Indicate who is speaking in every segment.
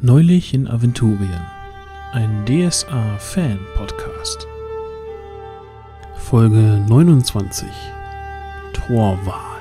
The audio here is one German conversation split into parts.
Speaker 1: Neulich in Aventurien, ein DSA-Fan-Podcast. Folge 29, Torval.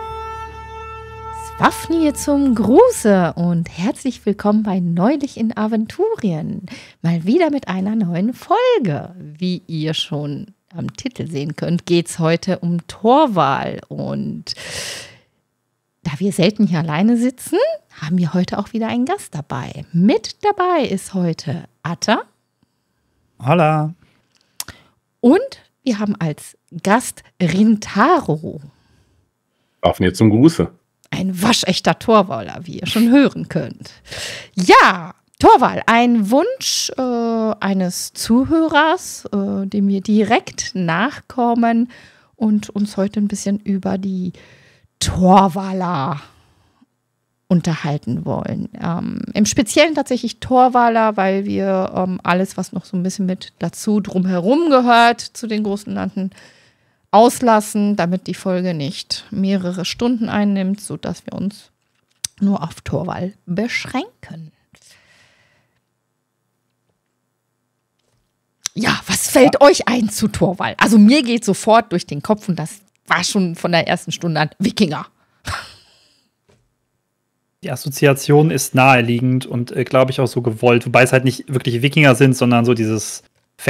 Speaker 2: Swafnir zum Gruße und herzlich willkommen bei Neulich in Aventurien. Mal wieder mit einer neuen Folge. Wie ihr schon am Titel sehen könnt, geht es heute um Torval. Und da wir selten hier alleine sitzen, haben wir heute auch wieder einen Gast dabei. Mit dabei ist heute Atta.
Speaker 3: Hola.
Speaker 2: Und wir haben als Gast Rintaro.
Speaker 4: Swafnir zum Gruße.
Speaker 2: Ein waschechter Torvaler, wie ihr schon hören könnt. Ja, Torval, ein Wunsch eines Zuhörers, dem wir direkt nachkommen und uns heute ein bisschen über die Torvaler unterhalten wollen. Im Speziellen tatsächlich Torvaler, weil wir alles, was noch so ein bisschen mit dazu drumherum gehört, zu den großen Landen, auslassen, damit die Folge nicht mehrere Stunden einnimmt, sodass wir uns nur auf Torval beschränken. Ja, was fällt euch ein zu Torval? Also mir geht sofort durch den Kopf, und das war schon von der ersten Stunde an, Wikinger.
Speaker 3: Die Assoziation ist naheliegend und glaube ich auch so gewollt, wobei es halt nicht wirklich Wikinger sind, sondern so dieses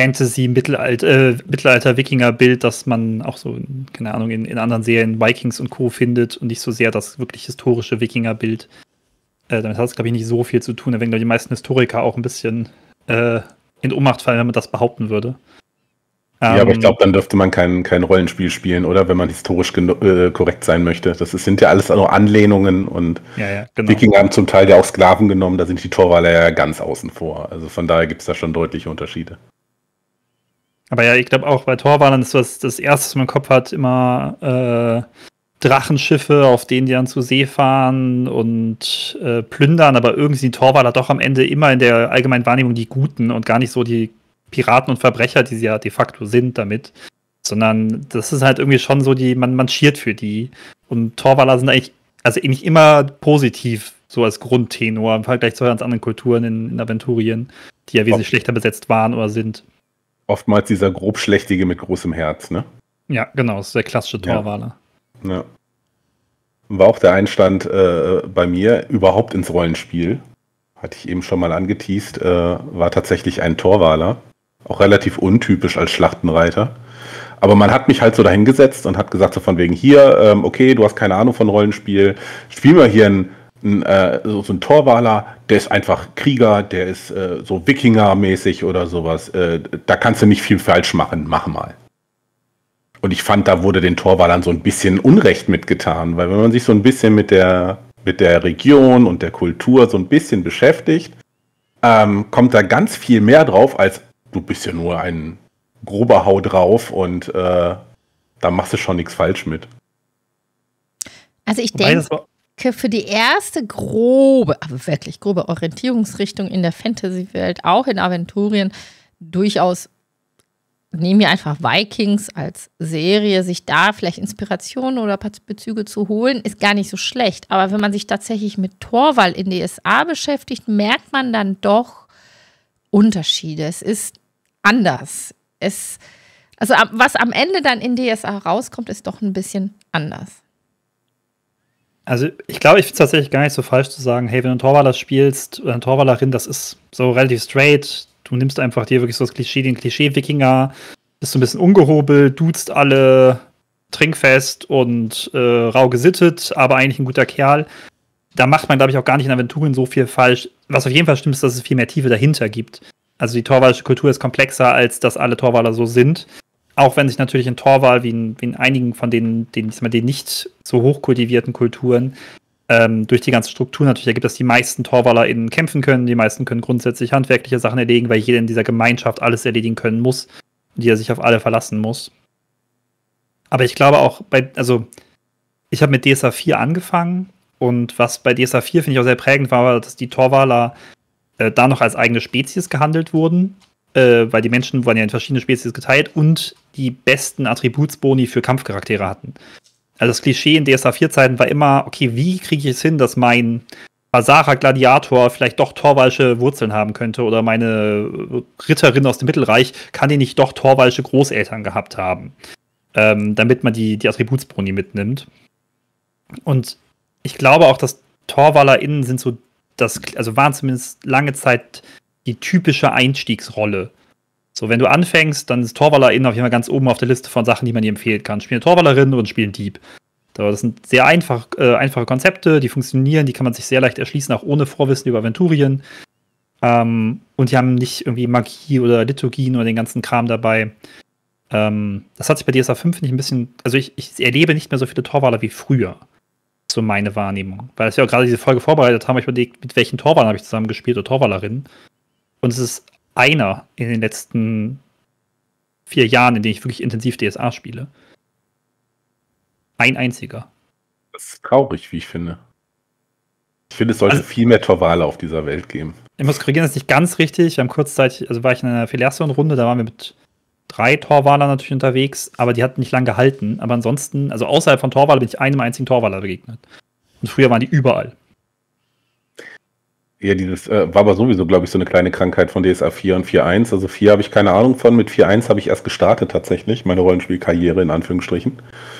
Speaker 3: Fantasy-Mittelalter-Wikinger-Bild, das man auch so, keine Ahnung, in anderen Serien Vikings und Co. findet und nicht so sehr das wirklich historische Wikinger-Bild. Damit hat es, glaube ich, nicht so viel zu tun. Da werden, glaube ich, die meisten Historiker auch ein bisschen in Ohnmacht fallen, wenn man das behaupten würde.
Speaker 4: Ja, aber ich glaube, dann dürfte man kein Rollenspiel spielen, oder? Wenn man historisch korrekt sein möchte. Sind ja alles nur Anlehnungen und
Speaker 3: ja, genau.
Speaker 4: Wikinger haben zum Teil ja auch Sklaven genommen, da sind die Torvaler ja ganz außen vor. Also von daher gibt es da schon deutliche Unterschiede.
Speaker 3: Aber ja, ich glaube auch bei Torvalern ist das Erste, was man im Kopf hat, immer Drachenschiffe, auf denen die dann zur See fahren und plündern, aber irgendwie sind die Torvaler doch am Ende immer in der allgemeinen Wahrnehmung die Guten und gar nicht so die Piraten und Verbrecher, die sie ja de facto sind damit, sondern das ist halt irgendwie schon so, man schiert für die. Und Torvaler sind eigentlich immer positiv, so als Grundtenor im Vergleich zu ganz anderen Kulturen in Aventurien, die ja wesentlich schlechter besetzt waren oder sind.
Speaker 4: Oftmals dieser grobschlächtige mit großem Herz, ne?
Speaker 3: Ja, genau, das ist der klassische Torvaler.
Speaker 4: Ja. War auch der Einstand bei mir überhaupt ins Rollenspiel, hatte ich eben schon mal angeteast, war tatsächlich ein Torvaler. Auch relativ untypisch als Schlachtenreiter. Aber man hat mich halt so dahingesetzt und hat gesagt, so von wegen hier, okay, du hast keine Ahnung von Rollenspiel, spiel mal hier so ein Torvaler, der ist einfach Krieger, der ist so Wikinger-mäßig oder sowas. Da kannst du nicht viel falsch machen, mach mal. Und ich fand, da wurde den Torvalern so ein bisschen Unrecht mitgetan, weil wenn man sich so ein bisschen mit der Region und der Kultur so ein bisschen beschäftigt, kommt da ganz viel mehr drauf, als du bist ja nur ein grober Hau drauf und da machst du schon nichts falsch mit.
Speaker 2: Also ich denke, für die erste wirklich grobe Orientierungsrichtung in der Fantasy-Welt, auch in Aventurien, durchaus nehmen wir einfach Vikings als Serie, sich da vielleicht Inspirationen oder Bezüge zu holen, ist gar nicht so schlecht. Aber wenn man sich tatsächlich mit Torval in DSA beschäftigt, merkt man dann doch Unterschiede. Es ist anders. Was am Ende dann in DSA rauskommt, ist doch ein bisschen anders.
Speaker 3: Also ich glaube, ich finde es tatsächlich gar nicht so falsch zu sagen, hey, wenn du einen Torvaler spielst oder eine Torvalerin, das ist so relativ straight. Du nimmst einfach dir wirklich so das Klischee, den Klischee-Wikinger, bist so ein bisschen ungehobelt, duzt alle, trinkfest und rau gesittet, aber eigentlich ein guter Kerl. Da macht man, glaube ich, auch gar nicht in Aventurien so viel falsch. Was auf jeden Fall stimmt, ist, dass es viel mehr Tiefe dahinter gibt. Also die torvalische Kultur ist komplexer, als dass alle Torvaler so sind. Auch wenn sich natürlich in Torval, wie in einigen von den nicht so hochkultivierten Kulturen, durch die ganze Struktur natürlich ergibt, dass die meisten TorvalerInnen kämpfen können, die meisten können grundsätzlich handwerkliche Sachen erledigen, weil jeder in dieser Gemeinschaft alles erledigen können muss, die er sich auf alle verlassen muss. Aber ich glaube auch, ich habe mit DSA 4 angefangen und was bei DSA 4 finde ich auch sehr prägend war, dass die Torvaler da noch als eigene Spezies gehandelt wurden, weil die Menschen wurden ja in verschiedene Spezies geteilt und die besten Attributsboni für Kampfcharaktere hatten. Also das Klischee in DSA 4-Zeiten war immer, okay, wie kriege ich es hin, dass mein Basara Gladiator vielleicht doch torwalsche Wurzeln haben könnte oder meine Ritterin aus dem Mittelreich, kann die nicht doch torwalsche Großeltern gehabt haben, damit man die Attributsboni mitnimmt. Und ich glaube auch, dass TorwalerInnen sind so waren zumindest lange Zeit die typische Einstiegsrolle. So, wenn du anfängst, dann ist TorwalerInnen auf jeden Fall ganz oben auf der Liste von Sachen, die man dir empfehlen kann. Spielen Torwalerin und spielen Dieb. Das sind sehr einfache Konzepte, die funktionieren, die kann man sich sehr leicht erschließen, auch ohne Vorwissen über Aventurien. Und die haben nicht irgendwie Magie oder Liturgien oder den ganzen Kram dabei. Das hat sich bei DSA 5 nicht ein bisschen, also ich erlebe nicht mehr so viele Torwaler wie früher. So meine Wahrnehmung. Weil wir ja auch gerade diese Folge vorbereitet haben, ich überlegt, mit welchen Torwalern habe ich zusammen gespielt oder Torwalerinnen. Und es ist einer in den letzten 4 Jahren, in denen ich wirklich intensiv DSA spiele. Ein einziger.
Speaker 4: Das ist traurig, wie ich finde. Ich finde, es sollte viel mehr Torwaler auf dieser Welt geben.
Speaker 3: Ich muss korrigieren, das ist nicht ganz richtig. Wir haben kurzzeitig, war ich in einer Filiation-Runde, da waren wir mit 3 Torwalern natürlich unterwegs, aber die hatten nicht lange gehalten. Aber ansonsten, also außerhalb von Torwaler bin ich einem einzigen Torwaler begegnet. Und früher waren die überall.
Speaker 4: Ja, dieses war aber sowieso, glaube ich, so eine kleine Krankheit von DSA 4 und 4.1. Also 4 habe ich keine Ahnung von. Mit 4.1 habe ich erst gestartet tatsächlich, meine Rollenspielkarriere in Anführungsstrichen.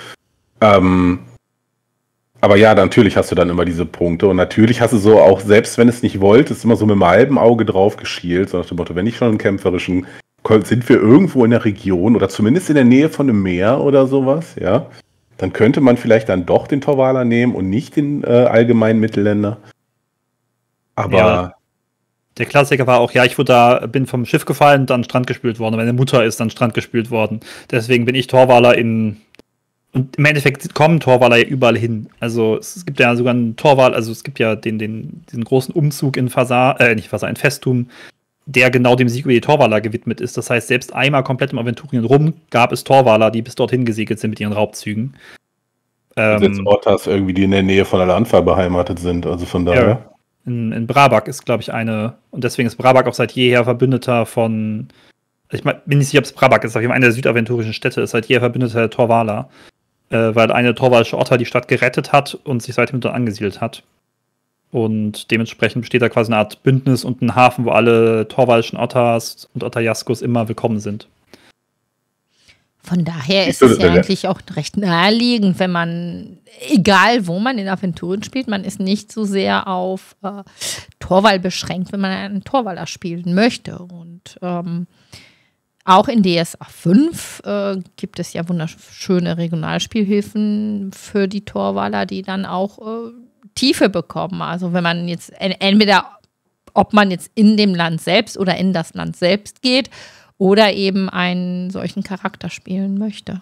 Speaker 4: Aber ja, natürlich hast du dann immer diese Punkte. Und natürlich hast du so auch, selbst wenn es nicht wolltest, immer so mit einem halben Auge drauf geschielt. So nach dem Motto, wenn ich schon einen kämpferischen, sind wir irgendwo in der Region oder zumindest in der Nähe von einem Meer oder sowas, ja, dann könnte man vielleicht dann doch den Torwaler nehmen und nicht den allgemeinen Mittelländer. Aber
Speaker 3: ja, der Klassiker war auch, ja, bin vom Schiff gefallen und dann Strand gespült worden. Und meine Mutter ist dann Strand gespült worden. Deswegen bin ich Torwaler und im Endeffekt kommen Torwaler ja überall hin. Also es gibt ja sogar einen Torwal, also es gibt ja diesen großen Umzug in in Festum, der genau dem Sieg über die Torwaler gewidmet ist. Das heißt, selbst einmal komplett im Aventurien rum gab es Torwaler, die bis dorthin gesegelt sind mit ihren Raubzügen.
Speaker 4: Jetzt Ortas irgendwie, die in der Nähe von Alanfa beheimatet sind, also von daher.
Speaker 3: Ja. In Brabak ist, glaube ich, eine, und deswegen ist Brabak auch seit jeher Verbündeter von, ich bin nicht sicher, ob es Brabak ist, aber eine der südaventurischen Städte ist seit jeher Verbündeter der Torwaler, weil eine torwalische Otter die Stadt gerettet hat und sich seitdem dort angesiedelt hat. Und dementsprechend besteht da quasi eine Art Bündnis und ein Hafen, wo alle torwalischen Otters und Otterjaskos immer willkommen sind.
Speaker 2: Von daher ist es ja eigentlich auch recht naheliegend, wenn man, egal wo man in Aventurien spielt, man ist nicht so sehr auf Torwal beschränkt, wenn man einen Torwaler spielen möchte. Und auch in DSA 5 gibt es ja wunderschöne Regionalspielhilfen für die Torwaler, die dann auch Tiefe bekommen. Also wenn man jetzt ob man jetzt in dem Land selbst oder in das Land selbst geht oder eben einen solchen Charakter spielen möchte.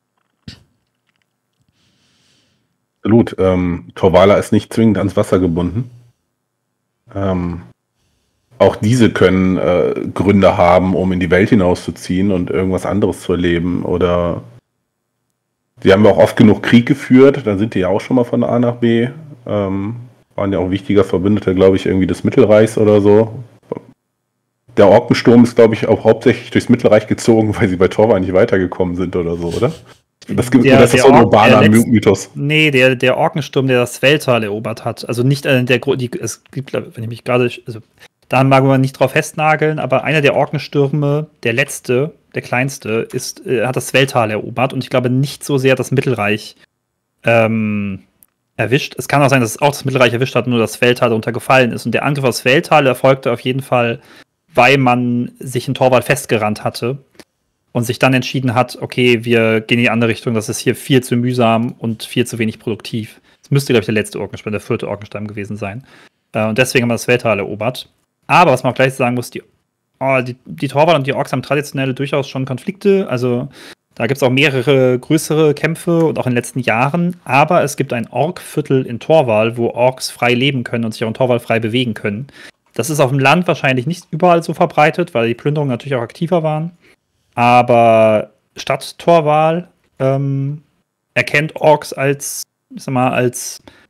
Speaker 4: Absolut. Torwaler ist nicht zwingend ans Wasser gebunden. Auch diese können Gründe haben, um in die Welt hinauszuziehen und irgendwas anderes zu erleben. Oder sie haben ja auch oft genug Krieg geführt, dann sind die ja auch schon mal von A nach B. Waren ja auch wichtiger Verbündeter, glaube ich, irgendwie des Mittelreichs oder so. Der Orkensturm ist, glaube ich, auch hauptsächlich durchs Mittelreich gezogen, weil sie bei Torwal nicht weitergekommen sind oder so, oder? Das ist so ein urbaner Mythos.
Speaker 3: Nee, der Orkensturm, der das Welttal erobert hat. Also nicht es gibt, wenn ich mich gerade, also da mag man nicht drauf festnageln, aber einer der Orkenstürme, der letzte, der kleinste, hat das Welttal erobert und ich glaube nicht so sehr das Mittelreich erwischt. Es kann auch sein, dass es auch das Mittelreich erwischt hat, nur das Welttal darunter gefallen ist. Und der Angriff aufs Welttal erfolgte auf jeden Fall, weil man sich in Torwal festgerannt hatte und sich dann entschieden hat, okay, wir gehen in die andere Richtung, das ist hier viel zu mühsam und viel zu wenig produktiv. Das müsste, glaube ich, der letzte Orkenstamm, der 4. Orkenstamm gewesen sein. Und deswegen haben wir das Welttal erobert. Aber was man auch gleich sagen muss, die Torwal und die Orks haben traditionell durchaus schon Konflikte, also da gibt es auch mehrere größere Kämpfe und auch in den letzten Jahren, aber es gibt ein Orkviertel in Torwal, wo Orks frei leben können und sich auch in Torwal frei bewegen können. Das ist auf dem Land wahrscheinlich nicht überall so verbreitet, weil die Plünderungen natürlich auch aktiver waren. Aber Stadt Torwal erkennt Orks als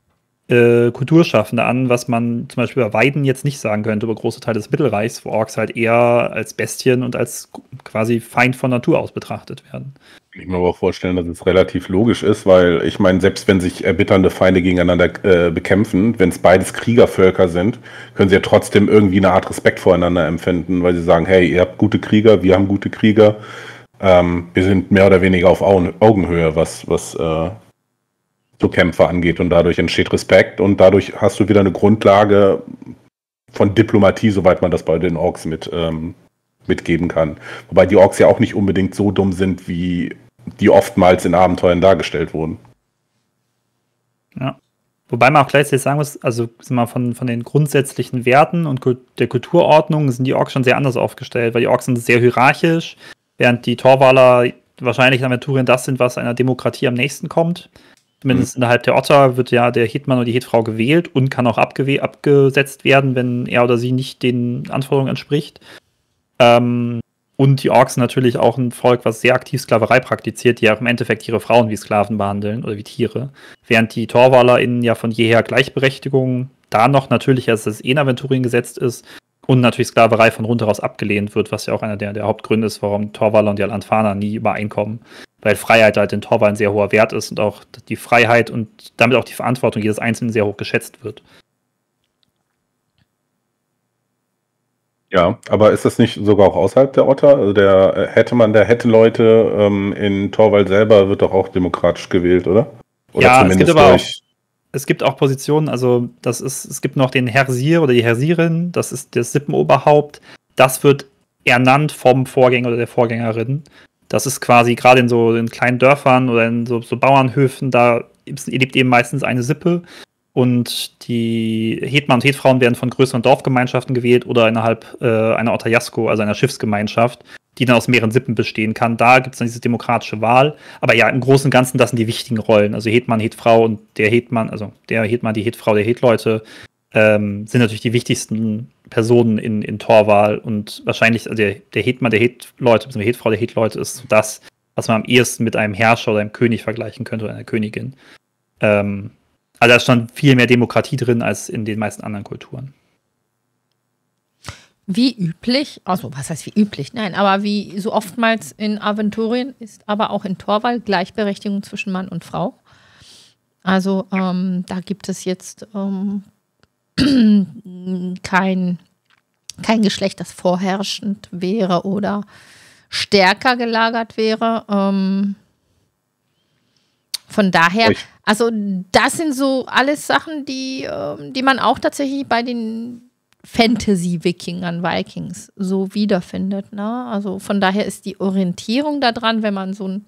Speaker 3: Kulturschaffende an, was man zum Beispiel über Weiden jetzt nicht sagen könnte, über große Teile des Mittelreichs, wo Orks halt eher als Bestien und als quasi Feind von Natur aus betrachtet werden.
Speaker 4: Ich kann mir aber vorstellen, dass es relativ logisch ist, weil ich meine, selbst wenn sich erbitternde Feinde gegeneinander bekämpfen, wenn es beides Kriegervölker sind, können sie ja trotzdem irgendwie eine Art Respekt voreinander empfinden, weil sie sagen, hey, ihr habt gute Krieger, wir haben gute Krieger, wir sind mehr oder weniger auf Augenhöhe, was so Kämpfe angeht, und dadurch entsteht Respekt und dadurch hast du wieder eine Grundlage von Diplomatie, soweit man das bei den Orks mitgeben kann. Wobei die Orks ja auch nicht unbedingt so dumm sind, wie die oftmals in Abenteuern dargestellt wurden.
Speaker 3: Ja. Wobei man auch gleichzeitig sagen muss, also mal von den grundsätzlichen Werten und der Kulturordnung sind die Orks schon sehr anders aufgestellt, weil die Orks sind sehr hierarchisch, während die Torvaler wahrscheinlich in Aventurien das sind, was einer Demokratie am nächsten kommt. Zumindest innerhalb der Otter wird ja der Hetman oder die Hetfrau gewählt und kann auch abgesetzt werden, wenn er oder sie nicht den Anforderungen entspricht. Und die Orks sind natürlich auch ein Volk, was sehr aktiv Sklaverei praktiziert, die ja auch im Endeffekt ihre Frauen wie Sklaven behandeln oder wie Tiere. Während die TorvalerInnen ja von jeher Gleichberechtigung da noch natürlich, als das in Aventurien gesetzt ist, und natürlich Sklaverei von rundheraus abgelehnt wird, was ja auch einer der Hauptgründe ist, warum Torvaler und die Alanfaner nie übereinkommen. Weil Freiheit halt in Torval ein sehr hoher Wert ist und auch die Freiheit und damit auch die Verantwortung jedes Einzelnen sehr hoch geschätzt wird.
Speaker 4: Ja, aber ist das nicht sogar auch außerhalb der Otter? Also der Hettenleute in Torvald selber wird doch auch demokratisch gewählt, oder? Oder
Speaker 3: ja, es gibt auch Positionen, also es gibt noch den Hersir oder die Hersirin, das ist das Sippenoberhaupt, das wird ernannt vom Vorgänger oder der Vorgängerin. Das ist quasi gerade in kleinen Dörfern oder in so Bauernhöfen, da lebt eben meistens eine Sippe und die Hetman und Hetfrauen werden von größeren Dorfgemeinschaften gewählt oder innerhalb einer Otajasko, also einer Schiffsgemeinschaft, die dann aus mehreren Sippen bestehen kann. Da gibt es dann diese demokratische Wahl. Aber ja, im Großen und Ganzen, das sind die wichtigen Rollen. Also Hetman, Hetfrau und der Hetman, also der Hetman, die Hetfrau, der Hetleute sind natürlich die wichtigsten Personen in Torval und wahrscheinlich also der Hetman der Hetleute, bzw. Hetfrau der Hetleute ist das, was man am ehesten mit einem Herrscher oder einem König vergleichen könnte oder einer Königin. Also da ist schon viel mehr Demokratie drin als in den meisten anderen Kulturen.
Speaker 2: Wie üblich, also was heißt wie üblich? Nein, aber wie so oftmals in Aventurien ist aber auch in Torval Gleichberechtigung zwischen Mann und Frau. Also da gibt es jetzt kein Geschlecht, das vorherrschend wäre oder stärker gelagert wäre. Von daher, also das sind so alles Sachen, die man auch tatsächlich bei den Fantasy-Wikingern, Vikings so wiederfindet. Ne? Also von daher ist die Orientierung daran, wenn man so einen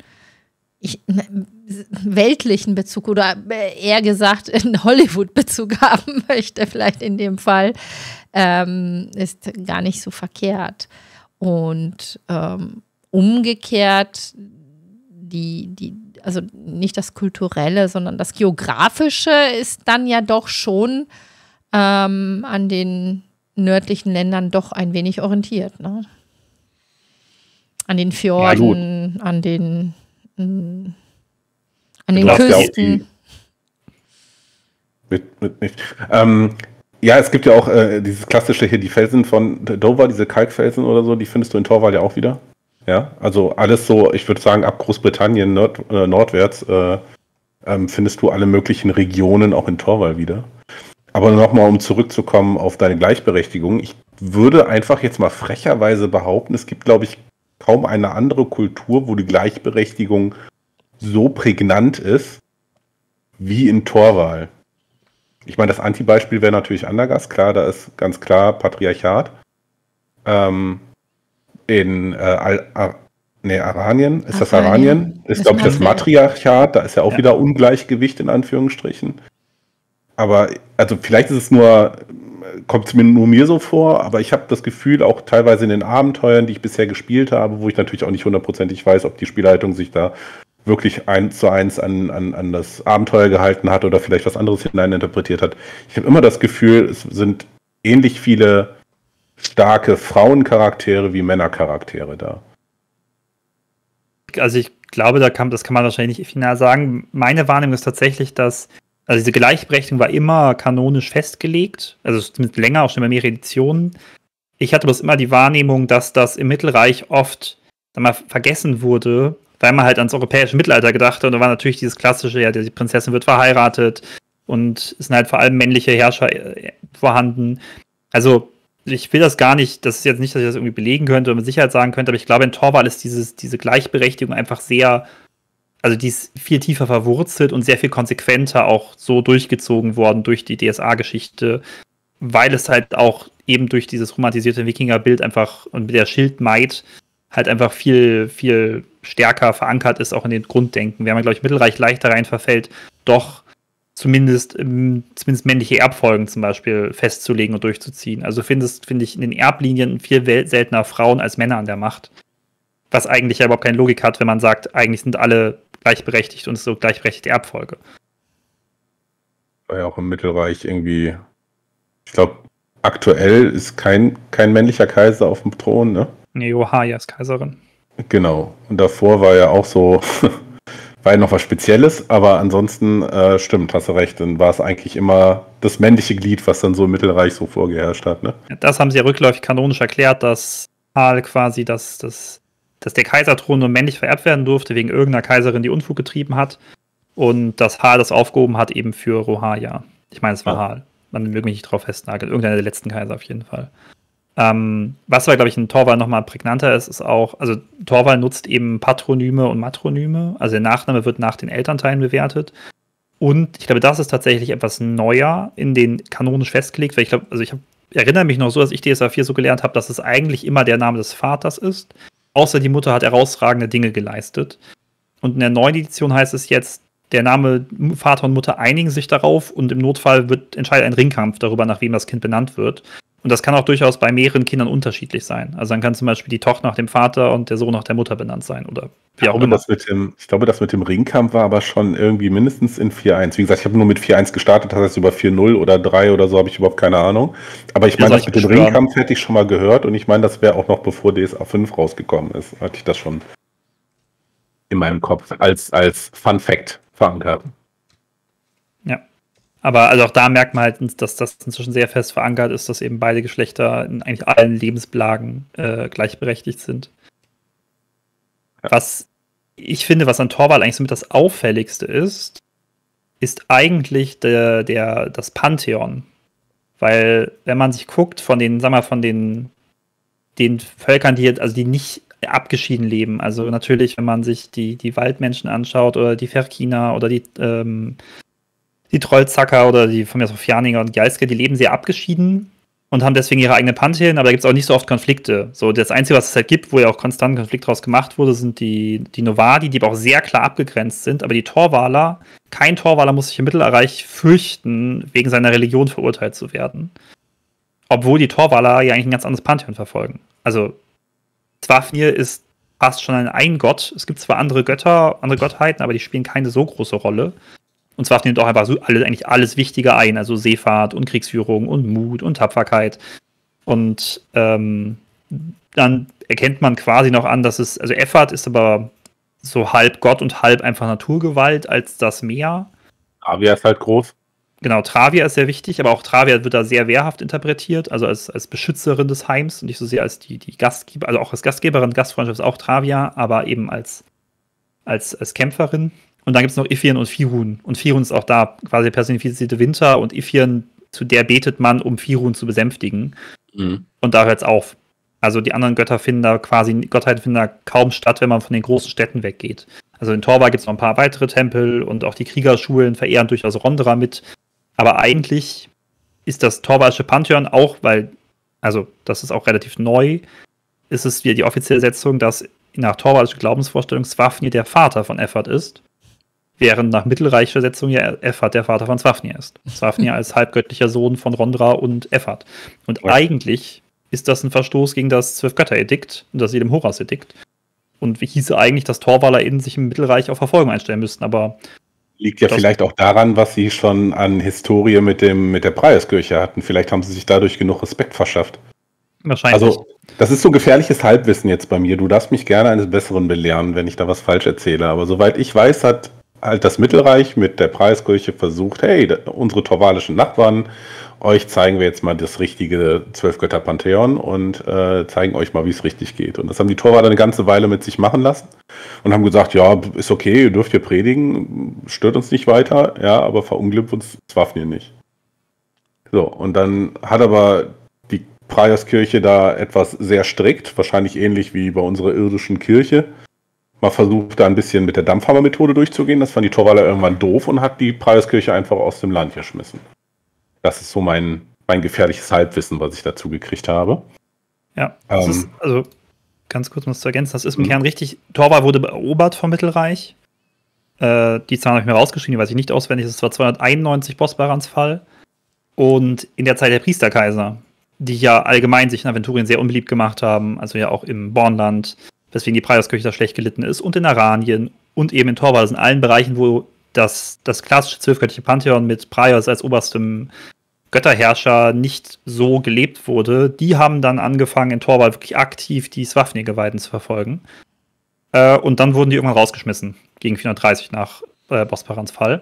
Speaker 2: weltlichen Bezug oder eher gesagt einen Hollywood-Bezug haben möchte, vielleicht in dem Fall, ist gar nicht so verkehrt. Und umgekehrt, also nicht das Kulturelle, sondern das Geografische ist dann ja doch schon an den nördlichen Ländern doch ein wenig orientiert. Ne? An den Fjorden, an den Küsten.
Speaker 4: Ja, es gibt ja auch dieses klassische hier, die Felsen von Dover, diese Kalkfelsen oder so, die findest du in Torval ja auch wieder. Ja, also alles so, ich würde sagen, ab Großbritannien nordwärts findest du alle möglichen Regionen auch in Torval wieder. Aber nochmal, um zurückzukommen auf deine Gleichberechtigung, ich würde einfach jetzt mal frecherweise behaupten, es gibt, glaube ich, kaum eine andere Kultur, wo die Gleichberechtigung so prägnant ist wie in Torval. Ich meine, das Antibeispiel wäre natürlich Andergast, klar, da ist ganz klar Patriarchat. In Aranien, ist das Aranien? Ist, glaube ich, das Matriarchat, da ist ja auch wieder Ungleichgewicht in Anführungsstrichen. Aber, also vielleicht ist es kommt es mir so vor, aber ich habe das Gefühl, auch teilweise in den Abenteuern, die ich bisher gespielt habe, wo ich natürlich auch nicht hundertprozentig weiß, ob die Spielleitung sich da wirklich 1:1 an das Abenteuer gehalten hat oder vielleicht was anderes hineininterpretiert hat. Ich habe immer das Gefühl, es sind ähnlich viele starke Frauencharaktere wie Männercharaktere da.
Speaker 3: Also ich glaube, das kann man wahrscheinlich nicht final sagen. Meine Wahrnehmung ist tatsächlich, dass Also diese Gleichberechtigung war immer kanonisch festgelegt, also zumindest länger, auch schon bei mehreren Editionen. Ich hatte bloß immer die Wahrnehmung, dass das im Mittelreich oft vergessen wurde, weil man halt ans europäische Mittelalter gedacht hat. Und da war natürlich dieses klassische, ja, die Prinzessin wird verheiratet und es sind halt vor allem männliche Herrscher vorhanden. Also ich will das gar nicht, das ist jetzt nicht, dass ich das irgendwie belegen könnte oder mit Sicherheit sagen könnte, aber ich glaube, in Torvald ist diese Gleichberechtigung einfach sehr, also die ist viel tiefer verwurzelt und sehr viel konsequenter auch so durchgezogen worden durch die DSA-Geschichte, weil es halt auch eben durch dieses romantisierte Wikinger-Bild einfach und mit der Schildmaid halt einfach viel, viel stärker verankert ist, auch in den Grunddenken. Während man, glaube ich, Mittelreich leichter rein verfällt, doch zumindest männliche Erbfolgen zum Beispiel festzulegen und durchzuziehen. Also finde ich in den Erblinien viel seltener Frauen als Männer an der Macht. Was eigentlich ja überhaupt keine Logik hat, wenn man sagt, eigentlich sind alle gleichberechtigt und es ist so gleichberechtigte Erbfolge.
Speaker 4: War ja auch im Mittelreich irgendwie, ich glaube, aktuell ist kein männlicher Kaiser auf dem Thron, ne?
Speaker 3: Nee, Rohaya ist Kaiserin.
Speaker 4: Genau. Und davor war ja auch so, war ja noch was Spezielles, aber ansonsten stimmt, hast du recht, dann war es eigentlich immer das männliche Glied, was dann so im Mittelreich so vorgeherrscht hat, ne?
Speaker 3: Das haben sie ja rückläufig kanonisch erklärt, dass Hal quasi dass der Kaiserthron nur männlich vererbt werden durfte, wegen irgendeiner Kaiserin, die Unfug getrieben hat. Und dass Hal das aufgehoben hat, eben für Rohaya. Ich meine, es war Hal. Man möge mich nicht drauf festnageln. Irgendeiner der letzten Kaiser auf jeden Fall. Was aber, glaube ich, in Torvald nochmal prägnanter ist auch, also Torvald nutzt eben Patronyme und Matronyme. Also der Nachname wird nach den Elternteilen bewertet. Und ich glaube, das ist tatsächlich etwas neuer in den kanonisch festgelegt, weil ich erinnere mich noch so, dass ich DSA 4 so gelernt habe, dass es eigentlich immer der Name des Vaters ist. Außer die Mutter hat herausragende Dinge geleistet. Und in der neuen Edition heißt es jetzt, der Name Vater und Mutter einigen sich darauf und im Notfall entscheidet ein Ringkampf darüber, nach wem das Kind benannt wird. Und das kann auch durchaus bei mehreren Kindern unterschiedlich sein. Also dann kann zum Beispiel die Tochter nach dem Vater und der Sohn nach der Mutter benannt sein. Oder wie auch immer.
Speaker 4: Ich glaube, das mit dem Ringkampf war aber schon irgendwie mindestens in 4.1. Wie gesagt, ich habe nur mit 4.1 gestartet, das heißt über 4.0 oder 3 oder so habe ich überhaupt keine Ahnung. Aber ich meine, das mit dem Ringkampf hätte ich schon mal gehört und ich meine, das wäre auch noch bevor DSA 5 rausgekommen ist, hatte ich das schon in meinem Kopf als Fun Fact verankert.
Speaker 3: Ja. Aber also auch da merkt man halt, dass das inzwischen sehr fest verankert ist, dass eben beide Geschlechter in eigentlich allen Lebensblagen gleichberechtigt sind. Ja. Was ich finde, was an Torvald eigentlich somit das Auffälligste ist eigentlich das Pantheon. Weil, wenn man sich guckt, von den Völkern, die nicht abgeschieden leben, also natürlich, wenn man sich die Waldmenschen anschaut oder die Ferkiner oder die Trollzacker oder die von mir so Fjarninger und Gjalske, die leben sehr abgeschieden und haben deswegen ihre eigenen Pantheon, aber da gibt es auch nicht so oft Konflikte. So, das Einzige, was es halt gibt, wo ja auch konstant ein Konflikt draus gemacht wurde, sind die Novadi, die aber auch sehr klar abgegrenzt sind, aber die Torvaler, kein Torvaler muss sich im Mittelreich fürchten, wegen seiner Religion verurteilt zu werden. Obwohl die Torvaler ja eigentlich ein ganz anderes Pantheon verfolgen. Also Swafnir ist fast schon ein Gott. Es gibt zwar andere Gottheiten, aber die spielen keine so große Rolle. Und zwar nimmt auch einfach so eigentlich alles Wichtige ein, also Seefahrt und Kriegsführung und Mut und Tapferkeit. Und dann erkennt man quasi noch an, dass also Effat ist aber so halb Gott und halb einfach Naturgewalt als das Meer.
Speaker 4: Travia ist halt groß.
Speaker 3: Genau, Travia ist sehr wichtig, aber auch Travia wird da sehr wehrhaft interpretiert, also als Beschützerin des Heims und nicht so sehr als die Gastgeber, also auch als Gastgeberin, Gastfreundschaft ist auch Travia, aber eben als Kämpferin. Und dann gibt es noch Ifirn und Firun. Und Firun ist auch da quasi der personifizierte Winter und Ifirn, zu der betet man, um Firun zu besänftigen. Mhm. Und da hört es auf. Also die anderen Gottheiten finden da kaum statt, wenn man von den großen Städten weggeht. Also in Torvald gibt es noch ein paar weitere Tempel und auch die Kriegerschulen verehren durchaus Rondra mit. Aber eigentlich ist das Torvaldische Pantheon auch, also das ist auch relativ neu, ist es wieder die offizielle Setzung, dass nach torvaldischer Glaubensvorstellung Swafnir der Vater von Effat ist. Während nach mittelreichischer Setzung ja Effat der Vater von Swafnir ist. Swafnir als halbgöttlicher Sohn von Rondra und Effat. Und eigentlich ist das ein Verstoß gegen das 12-Götter-Edikt und das Edem-Horas-Edikt. Und wie hieße eigentlich, dass TorvalerInnen sich im Mittelreich auf Verfolgung einstellen müssten, aber
Speaker 4: liegt ja vielleicht auch daran, was sie schon an Historie mit der Preiskirche hatten. Vielleicht haben sie sich dadurch genug Respekt verschafft.
Speaker 3: Wahrscheinlich.
Speaker 4: Also, das ist so gefährliches Halbwissen jetzt bei mir. Du darfst mich gerne eines Besseren belehren, wenn ich da was falsch erzähle. Aber soweit ich weiß, hat halt das Mittelreich mit der Preiskirche versucht, hey, unsere torvalischen Nachbarn, euch zeigen wir jetzt mal das richtige Zwölfgötter-Pantheon und zeigen euch mal, wie es richtig geht. Und das haben die Torwaler eine ganze Weile mit sich machen lassen und haben gesagt, ja, ist okay, ihr dürft hier predigen, stört uns nicht weiter, ja, aber verunglimpft uns Swafnir nicht. So, und dann hat aber die Praierskirche da etwas sehr strikt, wahrscheinlich ähnlich wie bei unserer irdischen Kirche, mal versucht, da ein bisschen mit der Dampfhammer-Methode durchzugehen. Das fanden die Torwaler irgendwann doof und hat die Praierskirche einfach aus dem Land geschmissen. Das ist so mein gefährliches Halbwissen, was ich dazu gekriegt habe.
Speaker 3: Ja, das ist, also ganz kurz um das zu ergänzen, das ist im Kern richtig. Torval wurde erobert vom Mittelreich. Die Zahlen habe ich mir rausgeschrieben, die weiß ich nicht auswendig. Das war 291 Bosporans Fall. Und in der Zeit der Priesterkaiser, die ja allgemein sich in Aventurien sehr unbeliebt gemacht haben, also ja auch im Bornland, weswegen die Praierskirche da schlecht gelitten ist, und in Aranien und eben in Torval, das sind in allen Bereichen, wo das klassische zwölfgöttliche Pantheon mit Praios als oberstem Götterherrscher nicht so gelebt wurde, die haben dann angefangen, in Torval wirklich aktiv die Swafnir-Geweihten zu verfolgen. Und dann wurden die irgendwann rausgeschmissen, gegen 430 nach Bosporans Fall.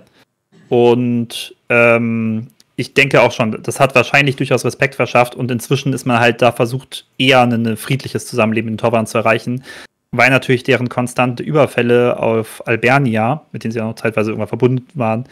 Speaker 3: Und ich denke auch schon, das hat wahrscheinlich durchaus Respekt verschafft und inzwischen ist man halt da versucht, eher ein friedliches Zusammenleben in Torval zu erreichen, weil natürlich deren konstante Überfälle auf Albernia, mit denen sie auch noch zeitweise irgendwann verbunden waren,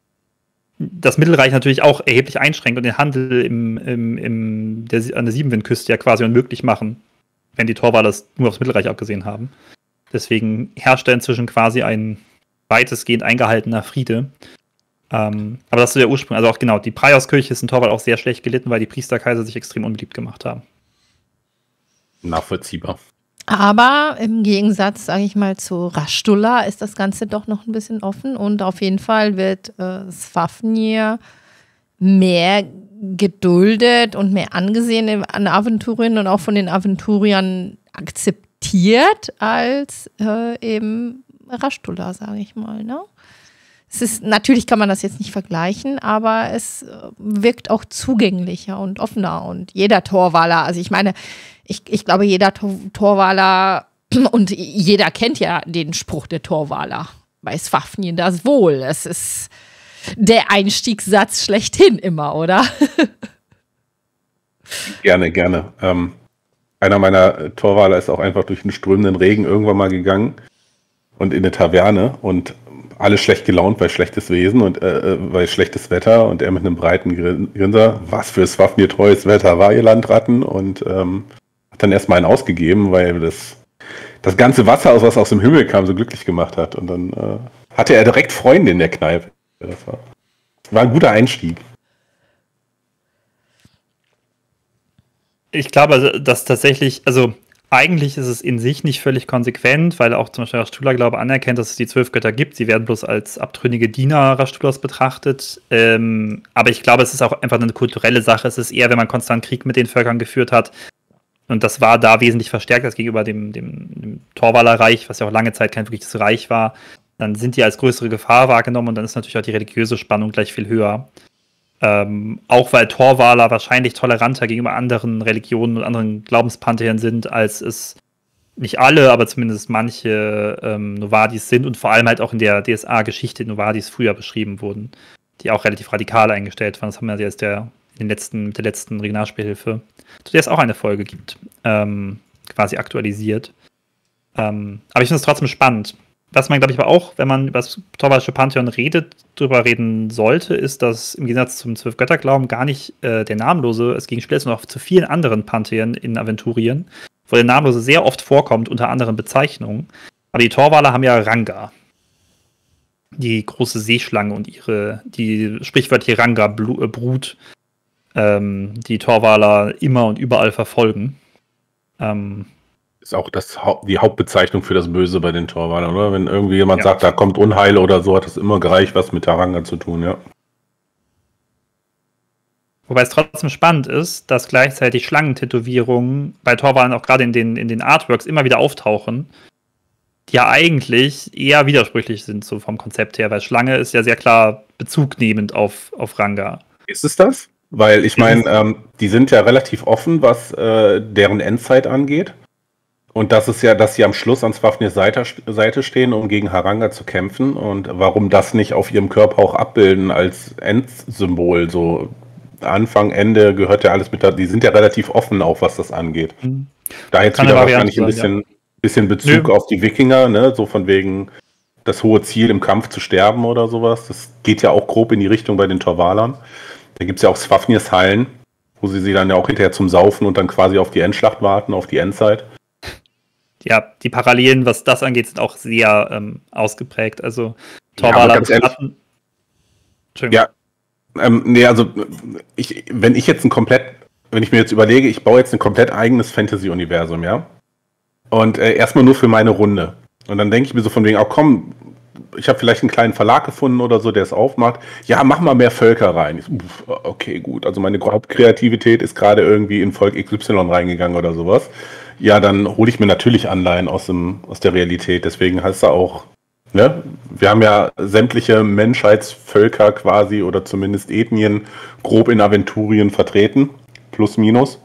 Speaker 3: das Mittelreich natürlich auch erheblich einschränkt und den Handel an der Siebenwindküste ja quasi unmöglich machen, wenn die Torwaler das nur aufs Mittelreich abgesehen haben. Deswegen herrscht da inzwischen quasi ein weitestgehend eingehaltener Friede. Aber das ist so der Ursprung. Also auch genau, die Praierskirche ist in Torval auch sehr schlecht gelitten, weil die Priesterkaiser sich extrem unbeliebt gemacht haben.
Speaker 4: Nachvollziehbar.
Speaker 2: Aber im Gegensatz, sage ich mal, zu Rashtula ist das Ganze doch noch ein bisschen offen und auf jeden Fall wird Swafnir mehr geduldet und mehr angesehen an Aventurien und auch von den Aventuriern akzeptiert als eben Rashtula, sage ich mal, ne? Es ist, natürlich kann man das jetzt nicht vergleichen, aber es wirkt auch zugänglicher und offener und jeder Torwaler, also ich meine, ich glaube, jeder Torwaler und jeder kennt ja den Spruch der Torwaler. Bei Swafnir das wohl. Es ist der Einstiegssatz schlechthin immer, oder?
Speaker 4: Gerne, gerne. Einer meiner Torwaler ist auch einfach durch den strömenden Regen irgendwann mal gegangen und in eine Taverne und alle schlecht gelaunt, weil schlechtes Wesen und weil schlechtes Wetter und er mit einem breiten Grinser, was für Swafnir treues Wetter war, ihr Landratten, und hat dann erstmal einen ausgegeben, weil das ganze Wasser, was aus dem Himmel kam, so glücklich gemacht hat. Und dann hatte er direkt Freunde in der Kneipe. Das war ein guter Einstieg.
Speaker 3: Ich glaube, dass tatsächlich, also eigentlich ist es in sich nicht völlig konsequent, weil auch zum Beispiel Rashtula, glaube ich, anerkennt, dass es die 12 Götter gibt. Sie werden bloß als abtrünnige Diener Rashtulas betrachtet. Aber ich glaube, es ist auch einfach eine kulturelle Sache. Es ist eher, wenn man konstant Krieg mit den Völkern geführt hat. Und das war da wesentlich verstärkt als gegenüber dem Torvaler Reich, was ja auch lange Zeit kein wirkliches Reich war. Dann sind die als größere Gefahr wahrgenommen und dann ist natürlich auch die religiöse Spannung gleich viel höher. Auch weil Torvaler wahrscheinlich toleranter gegenüber anderen Religionen und anderen Glaubenspantheon sind, als es nicht alle, aber zumindest manche Novadis sind und vor allem halt auch in der DSA-Geschichte Novadis früher beschrieben wurden, die auch relativ radikal eingestellt waren. Das haben wir jetzt mit der letzten Regionalspielhilfe, zu der es auch eine Folge gibt, quasi aktualisiert. Aber ich finde es trotzdem spannend. Was man, glaube ich, aber auch, wenn man über das torvalische Pantheon drüber reden sollte, ist, dass im Gegensatz zum Zwölfgötterglauben gar nicht der Namenlose es Gegenspiel ist, sondern auch zu vielen anderen Pantheon in Aventurien, wo der Namenlose sehr oft vorkommt unter anderen Bezeichnungen. Aber die Torvaler haben ja Ranga, die große Seeschlange und die sprichwörtliche Ranga-Brut, die Torvaler immer und überall verfolgen.
Speaker 4: Ist auch die Hauptbezeichnung für das Böse bei den Torwalern, oder? Wenn irgendwie jemand sagt, da kommt Unheil oder so, hat es immer gleich was mit der Ranga zu tun, ja.
Speaker 3: Wobei es trotzdem spannend ist, dass gleichzeitig Schlangentätowierungen bei Torwalern auch gerade in den Artworks immer wieder auftauchen, die ja eigentlich eher widersprüchlich sind, so vom Konzept her, weil Schlange ist ja sehr klar bezugnehmend auf Ranga.
Speaker 4: Ist es das? Weil ich meine, die sind ja relativ offen, was deren Endzeit angeht. Und das ist ja, dass sie am Schluss an Swafnirs Seite stehen, um gegen Haranga zu kämpfen. Und warum das nicht auf ihrem Körper auch abbilden als Endsymbol. So Anfang, Ende gehört ja alles mit da. Die sind ja relativ offen auch, was das angeht. Da jetzt wieder wahrscheinlich ein bisschen Bezug auf die Wikinger, ne? So von wegen das hohe Ziel im Kampf zu sterben oder sowas. Das geht ja auch grob in die Richtung bei den Torvalern. Da gibt es ja auch Swafnirs Hallen, wo sie dann ja auch hinterher zum Saufen und dann quasi auf die Endschlacht warten, auf die Endzeit.
Speaker 3: Ja, die Parallelen, was das angeht, sind auch sehr ausgeprägt. Also Torvaler bestatten.
Speaker 4: Ja, nee, also wenn ich mir jetzt überlege, ich baue jetzt ein komplett eigenes Fantasy-Universum, ja. Und erstmal nur für meine Runde. Und dann denke ich mir so von wegen, oh komm, ich habe vielleicht einen kleinen Verlag gefunden oder so, der es aufmacht. Ja, mach mal mehr Völker rein. Ich so, okay, gut. Also meine Hauptkreativität ist gerade irgendwie in Volk XY reingegangen oder sowas. Ja, dann hole ich mir natürlich Anleihen aus der Realität. Deswegen heißt es auch, ne? Wir haben ja sämtliche Menschheitsvölker quasi oder zumindest Ethnien grob in Aventurien vertreten. Plus, minus.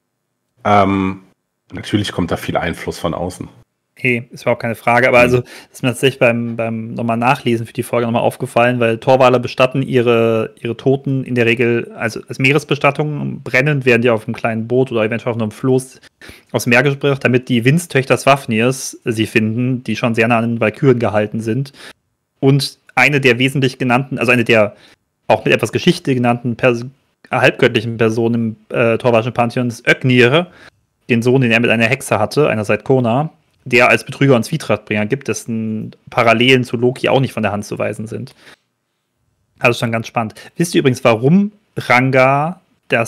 Speaker 4: Natürlich kommt da viel Einfluss von außen.
Speaker 3: Hey, ist überhaupt keine Frage, aber also das ist mir tatsächlich beim nochmal Nachlesen für die Folge nochmal aufgefallen, weil Torvaler bestatten ihre Toten in der Regel also als Meeresbestattung, brennend werden die auf einem kleinen Boot oder eventuell auf einem Floß aufs Meer gebracht, damit die Windstöchter Swafnirs sie finden, die schon sehr nah an den Walküren gehalten sind. Und eine der wesentlich genannten, also eine der auch mit etwas Geschichte genannten halbgöttlichen Personen im torvalischen Pantheon ist Ögnir, den Sohn, den er mit einer Hexe hatte, einer Seitkona, der als Betrüger und Zwietrachtbringer gibt, dessen Parallelen zu Loki auch nicht von der Hand zu weisen sind. Also schon ganz spannend. Wisst ihr übrigens, warum Ranga der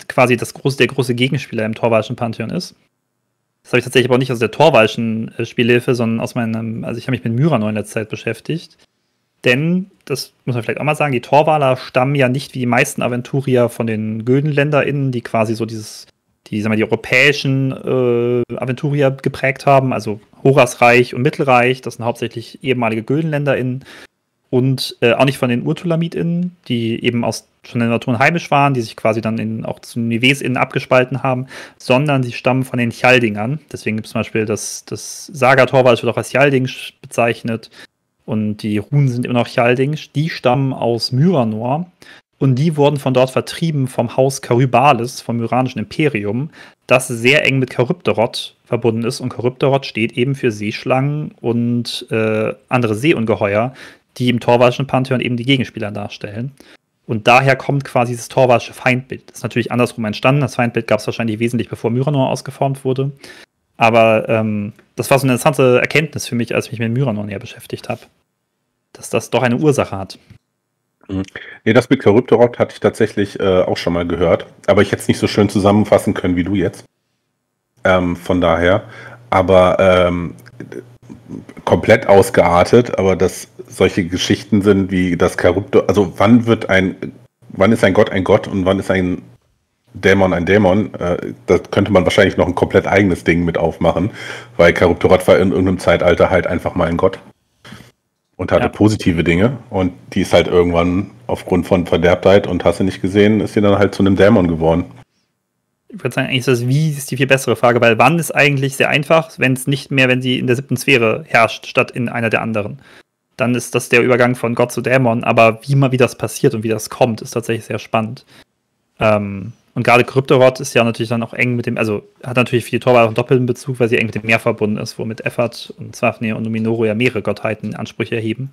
Speaker 3: große Gegenspieler im torvalischen Pantheon ist? Das habe ich tatsächlich aber auch nicht aus der torvalischen Spielhilfe, sondern ich habe mich mit Myranor in letzter Zeit beschäftigt. Denn, das muss man vielleicht auch mal sagen, die Torvaler stammen ja nicht wie die meisten Aventurier von den GüldenländerInnen, die quasi so die europäischen Aventurier geprägt haben, also Horasreich und Mittelreich, das sind hauptsächlich ehemalige GüldenländerInnen und auch nicht von den UrTulamidInnen, die eben schon in der Natur heimisch waren, die sich quasi dann auch zu NiVeS:Innen abgespalten haben, sondern sie stammen von den Chaldingern. Deswegen gibt es zum Beispiel das Saga-Torval, das wird auch als Chalding bezeichnet und die Runen sind immer noch Chalding. Die stammen aus Myranor. Und die wurden von dort vertrieben vom Haus Charybales, vom Myranischen Imperium, das sehr eng mit Charybdorot verbunden ist. Und Charybdorot steht eben für Seeschlangen und andere Seeungeheuer, die im torvalischen Pantheon eben die Gegenspieler darstellen. Und daher kommt quasi das torvalsche Feindbild. Das ist natürlich andersrum entstanden. Das Feindbild gab es wahrscheinlich wesentlich bevor Myranor ausgeformt wurde. Aber das war so eine interessante Erkenntnis für mich, als ich mich mit Myranor näher beschäftigt habe. Dass das doch eine Ursache hat.
Speaker 4: Nee, das mit Charybdorot hatte ich tatsächlich auch schon mal gehört, aber ich hätte es nicht so schön zusammenfassen können wie du jetzt. Von daher, aber komplett ausgeartet, aber dass solche Geschichten sind wie das Charybdorot, also wann ist ein Gott und wann ist ein Dämon ein Dämon, da könnte man wahrscheinlich noch ein komplett eigenes Ding mit aufmachen, weil Charybdorot war in irgendeinem Zeitalter halt einfach mal ein Gott. Und hatte positive Dinge und die ist halt irgendwann aufgrund von Verderbtheit und hast du nicht gesehen, ist sie dann halt zu einem Dämon geworden.
Speaker 3: Ich würde sagen, eigentlich ist das Wie ist die viel bessere Frage, weil wann ist eigentlich sehr einfach, wenn sie in der 7. Sphäre herrscht, statt in einer der anderen. Dann ist das der Übergang von Gott zu Dämon, aber wie das passiert und wie das kommt, ist tatsächlich sehr spannend. Und gerade Charybdorot ist ja natürlich dann auch eng mit dem, also hat natürlich für die Torvaler auch einen doppelten Bezug, weil sie eng mit dem Meer verbunden ist, wo mit Effat und Swafnir und Numenoro ja mehrere Gottheiten Ansprüche erheben.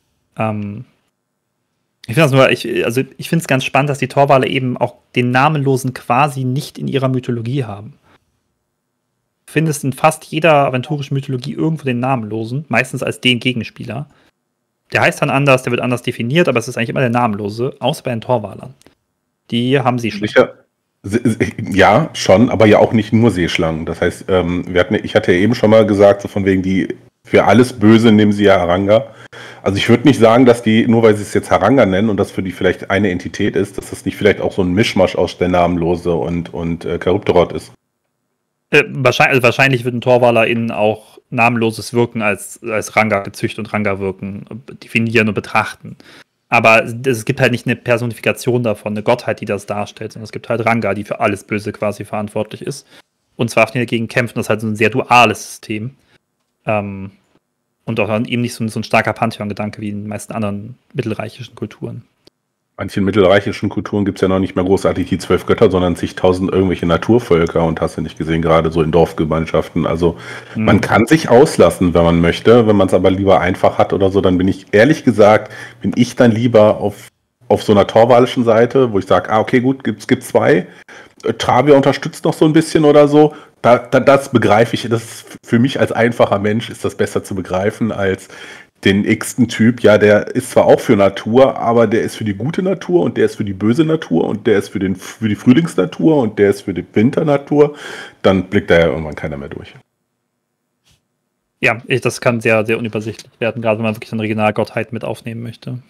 Speaker 3: Ich finde es ganz spannend, dass die Torvaler eben auch den Namenlosen quasi nicht in ihrer Mythologie haben. Du findest in fast jeder aventurischen Mythologie irgendwo den Namenlosen, meistens als den Gegenspieler. Der heißt dann anders, der wird anders definiert, aber es ist eigentlich immer der Namenlose, außer bei den Torvalern. Die haben sie schon.
Speaker 4: Ja, schon, aber ja auch nicht nur Seeschlangen. Das heißt, ich hatte ja eben schon mal gesagt, so von wegen für alles Böse nehmen sie ja Haranga. Also ich würde nicht sagen, dass die, nur weil sie es jetzt Haranga nennen und das für die vielleicht eine Entität ist, dass das nicht vielleicht auch so ein Mischmasch aus der Namenlose und Charybdorot ist.
Speaker 3: Wahrscheinlich würden TorvalerInnen auch namenloses Wirken als Ranga-Gezücht und Ranga-Wirken definieren und betrachten. Aber es gibt halt nicht eine Personifikation davon, eine Gottheit, die das darstellt, sondern es gibt halt Ranga, die für alles Böse quasi verantwortlich ist. und zwar dagegen kämpfen. Das ist halt so ein sehr duales System. Und auch dann eben nicht so ein starker Pantheon-Gedanke wie in den meisten anderen mittelreichischen Kulturen.
Speaker 4: Manchen mittelreichischen Kulturen gibt es ja noch nicht mehr großartig die 12 Götter, sondern zigtausend irgendwelche Naturvölker und hast du nicht gesehen, gerade so in Dorfgemeinschaften. Also man kann sich auslassen, wenn man möchte. Wenn man es aber lieber einfach hat oder so, dann bin ich, ehrlich gesagt, bin ich dann lieber auf so einer torvalischen Seite, wo ich sage, okay, gut, gibt 2. Travia unterstützt noch so ein bisschen oder so. Das begreife ich, das für mich als einfacher Mensch ist das besser zu begreifen als den x-ten Typ. Ja, der ist zwar auch für Natur, aber der ist für die gute Natur und der ist für die böse Natur und der ist für die Frühlingsnatur und der ist für die Winternatur. Dann blickt da ja irgendwann keiner mehr durch.
Speaker 3: Ja, das kann sehr, sehr unübersichtlich werden, gerade wenn man wirklich eine Regionalgottheit mit aufnehmen möchte.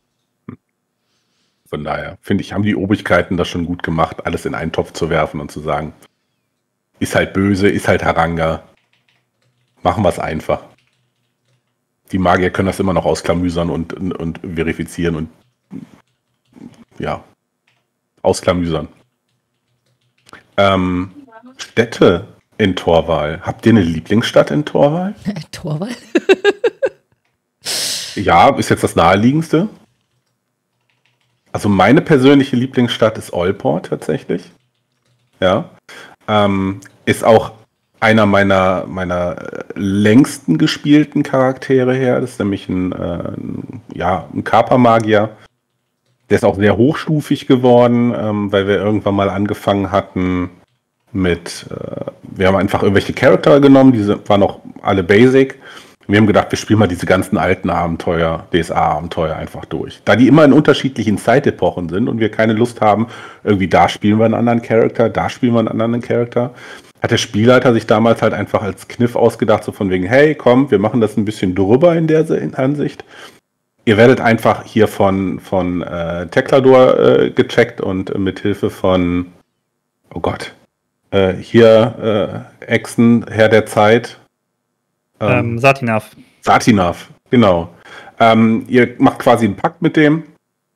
Speaker 4: Von daher, finde ich, haben die Obrigkeiten das schon gut gemacht, alles in einen Topf zu werfen und zu sagen, ist halt böse, ist halt Haranga. Machen wir es einfach. Die Magier können das immer noch ausklamüsern und verifizieren und ja, ausklamüsern. Städte in Torval. Habt ihr eine Lieblingsstadt in Torval?
Speaker 2: Torval? Ja,
Speaker 4: ist jetzt das naheliegendste. Also meine persönliche Lieblingsstadt ist Olport tatsächlich. Ja. Ist auch einer meiner längsten gespielten Charaktere her. Das ist nämlich ein Kapermagier. Der ist auch sehr hochstufig geworden, weil wir irgendwann mal angefangen hatten mit, wir haben einfach irgendwelche Charakter genommen, die waren noch alle basic. Wir haben gedacht, wir spielen mal diese ganzen alten Abenteuer, DSA-Abenteuer einfach durch. Da die immer in unterschiedlichen Zeitepochen sind und wir keine Lust haben, irgendwie da spielen wir einen anderen Charakter, da spielen wir einen anderen Charakter, hat der Spielleiter sich damals halt einfach als Kniff ausgedacht, so von wegen, hey, komm, wir machen das ein bisschen drüber in der Ansicht. Ihr werdet einfach hier von Teklador gecheckt und mit Hilfe von, oh Gott, Exen, Herr der Zeit, Satinav, genau. Ihr macht quasi einen Pakt mit dem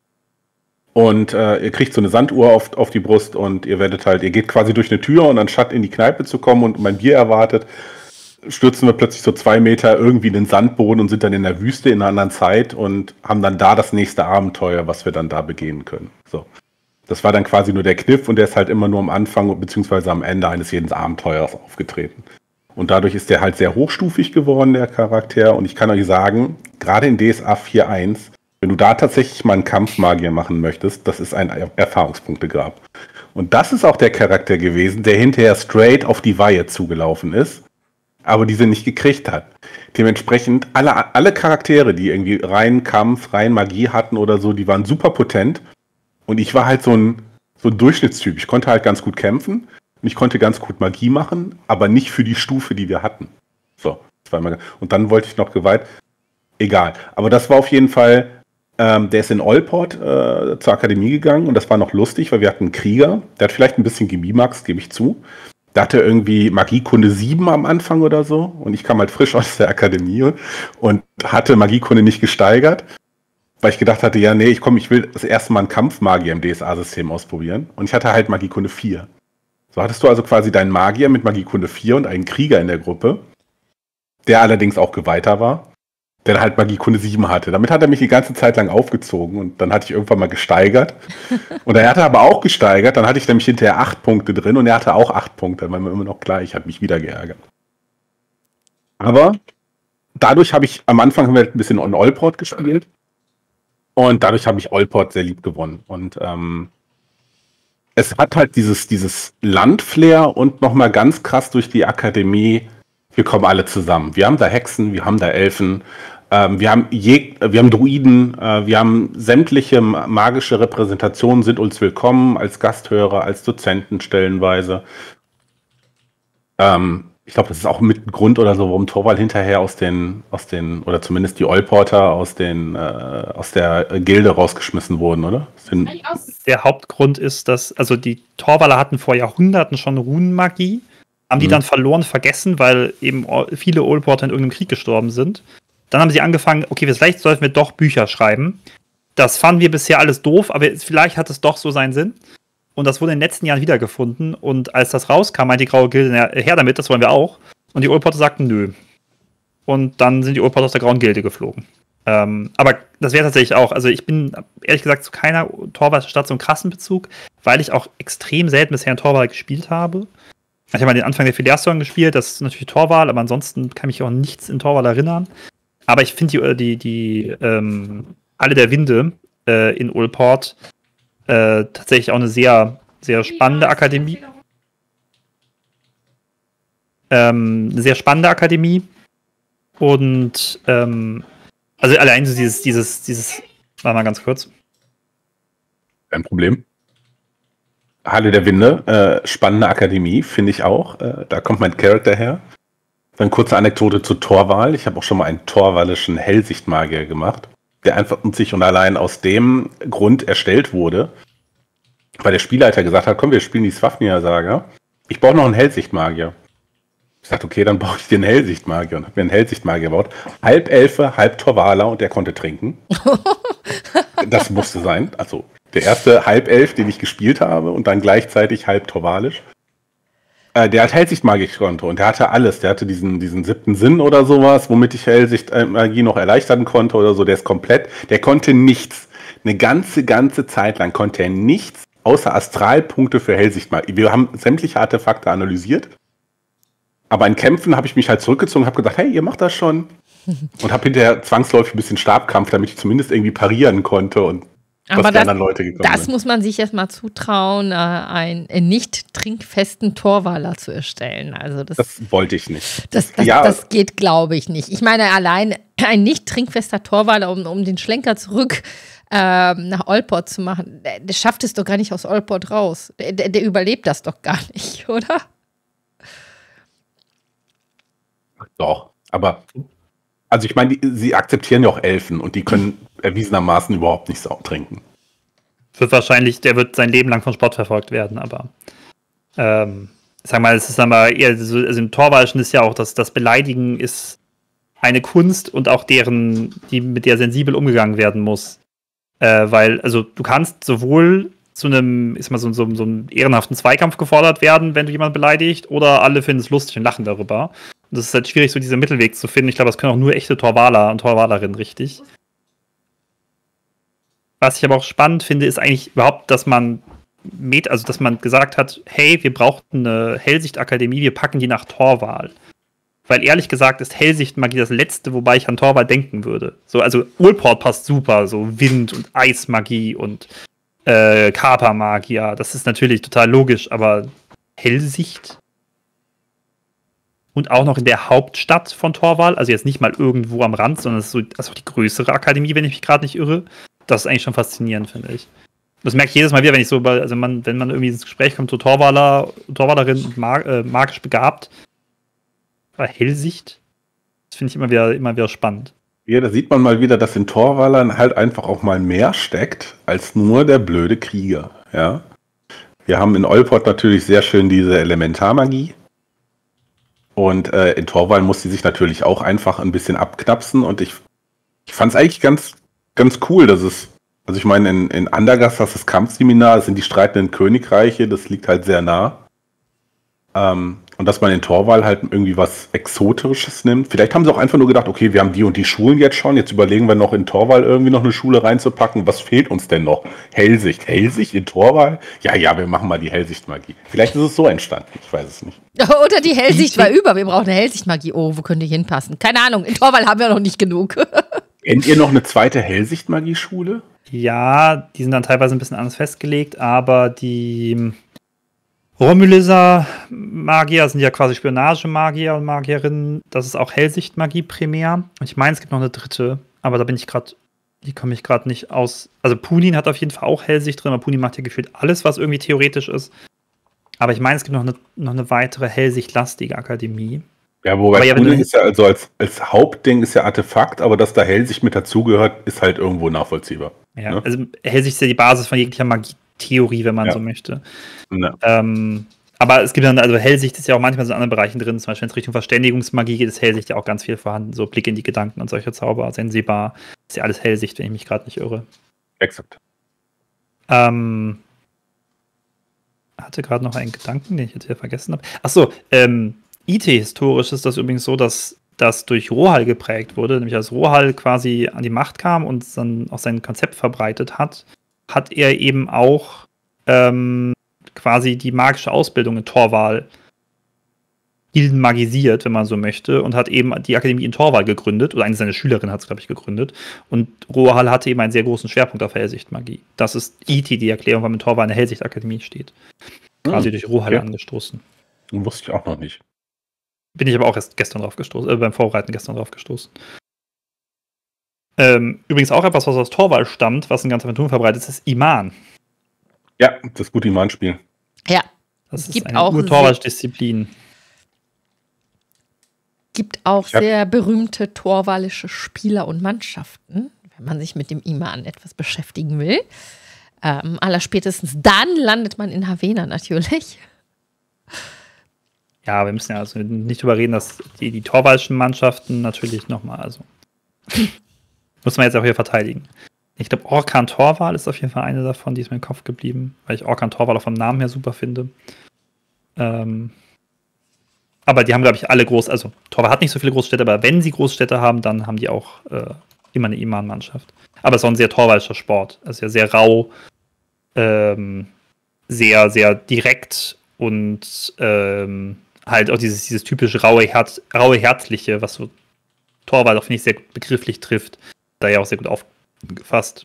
Speaker 4: und ihr kriegt so eine Sanduhr auf die Brust und ihr geht quasi durch eine Tür und anstatt in die Kneipe zu kommen und mein Bier erwartet, stürzen wir plötzlich so 2 Meter irgendwie in den Sandboden und sind dann in der Wüste in einer anderen Zeit und haben dann da das nächste Abenteuer, was wir dann da begehen können. So. Das war dann quasi nur der Kniff und der ist halt immer nur am Anfang bzw. am Ende eines jeden Abenteuers aufgetreten. Und dadurch ist der halt sehr hochstufig geworden, der Charakter. Und ich kann euch sagen, gerade in DSA 4.1, wenn du da tatsächlich mal einen Kampfmagier machen möchtest, das ist ein Erfahrungspunktegrab. Und das ist auch der Charakter gewesen, der hinterher straight auf die Weihe zugelaufen ist, aber diese nicht gekriegt hat. Dementsprechend, alle Charaktere, die irgendwie rein Kampf, rein Magie hatten oder so, die waren super potent. Und ich war halt so ein Durchschnittstyp. Ich konnte halt ganz gut kämpfen. Und ich konnte ganz gut Magie machen, aber nicht für die Stufe, die wir hatten. So, und dann wollte ich noch Gewalt. Egal. Aber das war auf jeden Fall, der ist in Olport zur Akademie gegangen und das war noch lustig, weil wir hatten einen Krieger, der hat vielleicht ein bisschen Chemie-Max, gebe ich zu. Der hatte irgendwie Magiekunde 7 am Anfang oder so und ich kam halt frisch aus der Akademie und hatte Magiekunde nicht gesteigert, weil ich gedacht hatte, ja, nee, ich will das erste Mal einen Kampfmagier im DSA-System ausprobieren und ich hatte halt Magiekunde 4. So hattest du also quasi deinen Magier mit Magiekunde 4 und einen Krieger in der Gruppe, der allerdings auch Geweihter war, der halt Magiekunde 7 hatte. Damit hat er mich die ganze Zeit lang aufgezogen und dann hatte ich irgendwann mal gesteigert. Und er hatte aber auch gesteigert, dann hatte ich nämlich hinterher 8 Punkte drin und er hatte auch 8 Punkte, dann waren wir immer noch gleich, hat mich wieder geärgert. Aber dadurch habe ich am Anfang ein bisschen on Olport gespielt und dadurch habe ich Olport sehr lieb gewonnen. Und es hat halt dieses Landflair und nochmal ganz krass durch die Akademie, wir kommen alle zusammen. Wir haben da Hexen, wir haben da Elfen, wir haben Druiden, wir haben sämtliche magische Repräsentationen, sind uns willkommen als Gasthörer, als Dozenten stellenweise. Ich glaube, das ist auch mit ein Grund oder so, warum Torval hinterher aus den, oder zumindest die Olporter aus der Gilde rausgeschmissen wurden, oder?
Speaker 3: Der Hauptgrund ist, dass, also die Torvaler hatten vor Jahrhunderten schon Runenmagie, haben die dann verloren, vergessen, weil eben viele Olporter in irgendeinem Krieg gestorben sind. Dann haben sie angefangen, okay, vielleicht sollten wir doch Bücher schreiben. Das fanden wir bisher alles doof, aber vielleicht hat es doch so seinen Sinn. und das wurde in den letzten Jahren wiedergefunden. Und als das rauskam, meinte die Graue Gilde, her damit, das wollen wir auch. Und die Ulporter sagten, nö. Und dann sind die Ulporter aus der Grauen Gilde geflogen. Aber das wäre tatsächlich auch, also ich bin ehrlich gesagt zu keiner Torwalstadt so einen krassen Bezug, weil ich auch extrem selten bisher einen Torwal gespielt habe. Ich habe mal den Anfang der Filiarssaison gespielt, das ist natürlich Torwal, aber ansonsten kann mich auch nichts in Torwal erinnern. Aber ich finde die Halle der Winde in Ulport tatsächlich auch eine sehr, sehr spannende Akademie. Eine sehr spannende Akademie. Und also allein so dieses, warte mal ganz kurz.
Speaker 4: Kein Problem. Halle der Winde, spannende Akademie, finde ich auch. Da kommt mein Charakter her. Dann kurze Anekdote zu Torwal. Ich habe auch schon mal einen torwalischen Hellsichtmagier gemacht, der einfach sich und allein aus dem Grund erstellt wurde, weil der Spielleiter gesagt hat, komm, wir spielen die Swafnir-Saga. Ich brauche noch einen Hellsichtmagier. Ich sagte, okay, dann baue ich dir einen Hellsichtmagier und habe mir einen Hellsichtmagier gebaut. Halb Elfe, halb Torwaler und der konnte trinken. Das musste sein. Also der erste Halbelf, den ich gespielt habe und dann gleichzeitig halb torwalisch. Der hat Hellsichtmagie konnte und der hatte alles. Der hatte diesen 7. Sinn oder sowas, womit ich Hellsichtmagie noch erleichtern konnte oder so. Der ist komplett, der konnte nichts. Eine ganze Zeit lang konnte er nichts außer Astralpunkte für Hellsichtmagie. Wir haben sämtliche Artefakte analysiert. Aber in Kämpfen habe ich mich halt zurückgezogen und habe gedacht, hey, ihr macht das schon. Und habe hinterher zwangsläufig ein bisschen Stabkampf, damit ich zumindest irgendwie parieren konnte und
Speaker 2: aber
Speaker 4: die anderen Leute gekommen
Speaker 2: das
Speaker 4: sind.
Speaker 2: muss man sich erstmal zutrauen, einen nicht trinkfesten Torwaler zu erstellen. Also das
Speaker 4: wollte ich nicht.
Speaker 2: Das geht, glaube ich, nicht. Ich meine, allein ein nicht trinkfester Torwaler, um den Schlenker zurück nach Olport zu machen, der schafft es doch gar nicht aus Olport raus. Der überlebt das doch gar nicht, oder?
Speaker 4: Doch, aber also ich meine, sie akzeptieren ja auch Elfen und die können erwiesenermaßen überhaupt nicht trinken.
Speaker 3: Der wird sein Leben lang von Sport verfolgt werden, aber sag mal, es ist aber eher so, also im Torwalschen ist ja auch, dass das Beleidigen ist eine Kunst und auch mit der sensibel umgegangen werden muss. Weil, also du kannst sowohl zu einem, so einem ehrenhaften Zweikampf gefordert werden, wenn du jemanden beleidigt, oder alle finden es lustig und lachen darüber. Und das ist halt schwierig, so diesen Mittelweg zu finden. Ich glaube, das können auch nur echte Torwaler und Torwalerinnen richtig. Was ich aber auch spannend finde, ist eigentlich überhaupt, dass man gesagt hat, hey, wir brauchen eine Hellsichtakademie, wir packen die nach Torwal. Weil ehrlich gesagt ist Hellsichtmagie das Letzte, wobei ich an Torwal denken würde. So, also Ulport passt super, so Wind- und Eismagie und Kapermagier, das ist natürlich total logisch, aber Hellsicht? Und auch noch in der Hauptstadt von Torwal, also jetzt nicht mal irgendwo am Rand, sondern es ist auch die größere Akademie, wenn ich mich gerade nicht irre. Das ist eigentlich schon faszinierend, finde ich. Das merke ich jedes Mal wieder, wenn man irgendwie ins Gespräch kommt, so Torwalerin und magisch begabt. Aber Hellsicht, das finde ich immer wieder spannend.
Speaker 4: Ja, da sieht man mal wieder, dass in Torwalern halt einfach auch mal mehr steckt, als nur der blöde Krieger. Ja? Wir haben in Olport natürlich sehr schön diese Elementarmagie. Und in Torwal muss sie sich natürlich auch einfach ein bisschen abknapsen. Und ich fand es eigentlich ganz cool, dass es, also ich meine, in Andergast hast du das Kampfseminar, das sind die streitenden Königreiche, das liegt halt sehr nah. Und dass man in Torwal halt irgendwie was Exotisches nimmt. Vielleicht haben sie auch einfach nur gedacht, okay, wir haben die und die Schulen jetzt schon, jetzt überlegen wir noch in Torwal irgendwie noch eine Schule reinzupacken. Was fehlt uns denn noch? Hellsicht. Hellsicht in Torwal? Ja, wir machen mal die Hellsichtmagie. Vielleicht ist es so entstanden, ich weiß es nicht.
Speaker 2: Oder die Hellsicht war über, wir brauchen eine Hellsichtmagie. Oh, wo könnte die hinpassen? Keine Ahnung, in Torwal haben wir noch nicht genug.
Speaker 4: Kennt ihr noch eine zweite Hellsichtmagie-Schule?
Speaker 3: Ja, die sind dann teilweise ein bisschen anders festgelegt, aber die Romulüser Magier sind ja quasi Spionagemagier und Magierinnen. Das ist auch Hellsichtmagie primär. Ich meine, es gibt noch eine dritte, aber die komme ich gerade nicht aus. Also Punin hat auf jeden Fall auch Hellsicht drin, aber Punin macht ja gefühlt alles, was irgendwie theoretisch ist. Aber ich meine, es gibt noch eine weitere Hellsicht-lastige Akademie.
Speaker 4: Ja, wobei Punin ist ja also als Hauptding ist ja Artefakt, aber dass da Hellsicht mit dazugehört, ist halt irgendwo nachvollziehbar.
Speaker 3: Ja,
Speaker 4: ne?
Speaker 3: Also Hellsicht ist ja die Basis von jeglicher Magie-Theorie, wenn man so möchte. Ja. Aber es gibt dann, also Hellsicht ist ja auch manchmal so in anderen Bereichen drin, zum Beispiel wenn es Richtung Verständigungsmagie geht, ist Hellsicht ja auch ganz viel vorhanden, so Blick in die Gedanken und solche Zauber, sensibel, ist ja alles Hellsicht, wenn ich mich gerade nicht irre.
Speaker 4: Exakt.
Speaker 3: hatte gerade noch einen Gedanken, den ich jetzt hier vergessen habe. Achso, IT-historisch ist das übrigens so, dass das durch Rohal geprägt wurde. Nämlich als Rohal quasi an die Macht kam und dann auch sein Konzept verbreitet hat, hat er eben auch quasi die magische Ausbildung in Torval magisiert, wenn man so möchte, und hat eben die Akademie in Torval gegründet, oder eine seiner Schülerinnen hat es, glaube ich, gegründet. Und Rohal hatte eben einen sehr großen Schwerpunkt auf Hellsichtmagie. Das ist die Erklärung, warum in Torval eine Hellsichtakademie steht. Quasi durch Rohal angestoßen.
Speaker 4: Wusste ich auch noch nicht.
Speaker 3: Bin ich aber auch erst gestern drauf gestoßen, beim Vorbereiten gestern drauf gestoßen. Übrigens auch etwas, was aus Torval stammt, was in ganz Aventurien verbreitet ist, ist Iman.
Speaker 4: Ja, das gute Iman-Spiel.
Speaker 2: Ja.
Speaker 3: Das ist eine Ur-Torval-Disziplin.
Speaker 2: Gibt auch sehr berühmte torvalische Spieler und Mannschaften, wenn man sich mit dem Iman etwas beschäftigen will. Allerspätestens dann landet man in Havena natürlich.
Speaker 3: Ja, wir müssen ja also nicht drüber reden, dass die torvalischen Mannschaften natürlich nochmal, also muss man jetzt auch hier verteidigen. Ich glaube, Orkan Torval ist auf jeden Fall eine davon, die ist mir im Kopf geblieben, weil ich Orkan Torval auch vom Namen her super finde. Aber die haben, glaube ich, alle also Torval hat nicht so viele Großstädte, aber wenn sie Großstädte haben, dann haben die auch immer eine Iman-Mannschaft. Aber es ist auch ein sehr torvalischer Sport. Also ja sehr rau, sehr, sehr direkt und halt auch dieses typische raue Herzliche, was so Torval auch, finde ich, sehr begrifflich trifft. Da ja auch sehr gut aufgefasst.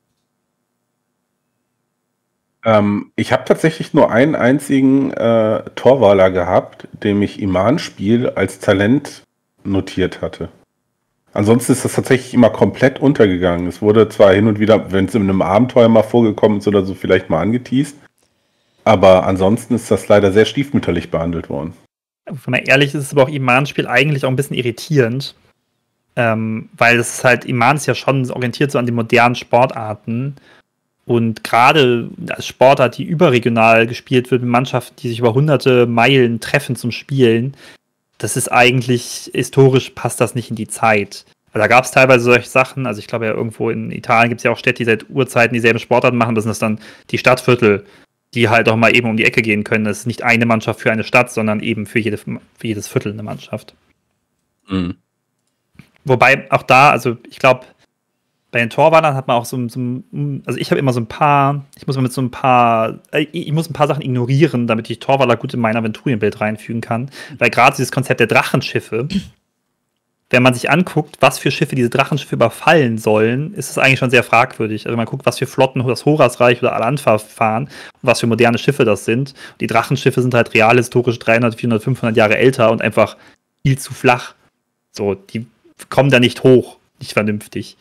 Speaker 4: Ich habe tatsächlich nur einen einzigen Torvaler gehabt, dem ich Iman-Spiel als Talent notiert hatte. Ansonsten ist das tatsächlich immer komplett untergegangen. Es wurde zwar hin und wieder, wenn es in einem Abenteuer mal vorgekommen ist oder so, vielleicht mal angeteast. Aber ansonsten ist das leider sehr stiefmütterlich behandelt worden.
Speaker 3: Wenn man ehrlich ist, ist aber auch Iman-Spiel eigentlich auch ein bisschen irritierend. Weil es halt, Iman ist ja schon orientiert so an den modernen Sportarten. Und gerade als Sportart, die überregional gespielt wird, mit Mannschaften, die sich über hunderte Meilen treffen zum Spielen, das ist eigentlich, historisch passt das nicht in die Zeit. Weil da gab es teilweise solche Sachen, also ich glaube ja irgendwo in Italien gibt es ja auch Städte, die seit Urzeiten dieselben Sportarten machen, das sind das dann die Stadtviertel, die halt auch mal eben um die Ecke gehen können. Das ist nicht eine Mannschaft für eine Stadt, sondern eben für jedes Viertel eine Mannschaft. Mhm. Wobei auch da, also ich glaube, bei den Torwalern hat man auch also ich habe immer ich muss ein paar Sachen ignorieren, damit ich Torwaler gut in mein Aventurienbild reinfügen kann. Weil gerade dieses Konzept der Drachenschiffe, wenn man sich anguckt, was für Schiffe diese Drachenschiffe überfallen sollen, ist es eigentlich schon sehr fragwürdig. Also man guckt, was für Flotten das Horasreich oder Al-Anfa fahren und was für moderne Schiffe das sind. Und die Drachenschiffe sind halt real historisch 300, 400, 500 Jahre älter und einfach viel zu flach. So, die kommen da nicht hoch, nicht vernünftig.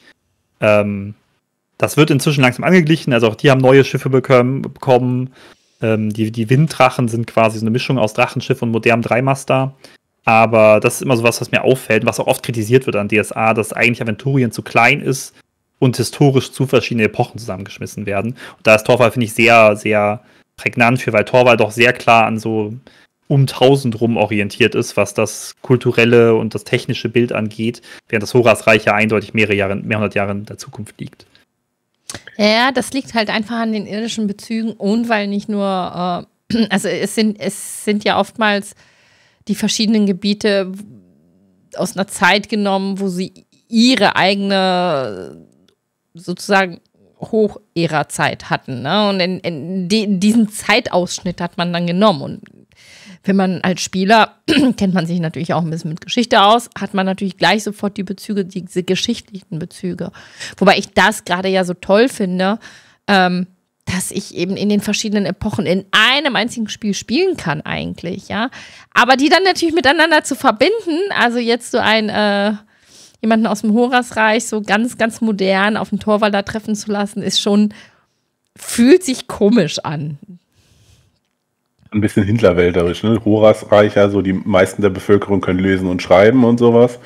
Speaker 3: Das wird inzwischen langsam angeglichen, also auch die haben neue Schiffe bekommen. Die Winddrachen sind quasi so eine Mischung aus Drachenschiff und modernem Dreimaster. Aber das ist immer so was mir auffällt, was auch oft kritisiert wird an DSA, dass eigentlich Aventurien zu klein ist und historisch zu verschiedene Epochen zusammengeschmissen werden. Und da ist Torval, finde ich, sehr, sehr prägnant für, weil Torval doch sehr klar an so um 1000 rum orientiert ist, was das kulturelle und das technische Bild angeht, während das Horasreich ja eindeutig mehrere hundert Jahre in der Zukunft liegt.
Speaker 2: Ja, das liegt halt einfach an den irdischen Bezügen und weil nicht nur, also es sind ja oftmals die verschiedenen Gebiete aus einer Zeit genommen, wo sie ihre eigene sozusagen Hoch-Ära-Zeit hatten. Ne? Und in diesen Zeitausschnitt hat man dann genommen. Und wenn man als Spieler, kennt man sich natürlich auch ein bisschen mit Geschichte aus, hat man natürlich gleich sofort die Bezüge, diese geschichtlichen Bezüge. Wobei ich das gerade ja so toll finde, dass ich eben in den verschiedenen Epochen in einem einzigen Spiel spielen kann eigentlich, ja. Aber die dann natürlich miteinander zu verbinden, also jetzt so jemanden aus dem Horasreich so ganz, ganz modern auf dem Torval da treffen zu lassen, fühlt sich komisch an.
Speaker 4: Ein bisschen hintlerwälderisch, ne? Horasreich, also die meisten der Bevölkerung können lesen und schreiben und sowas.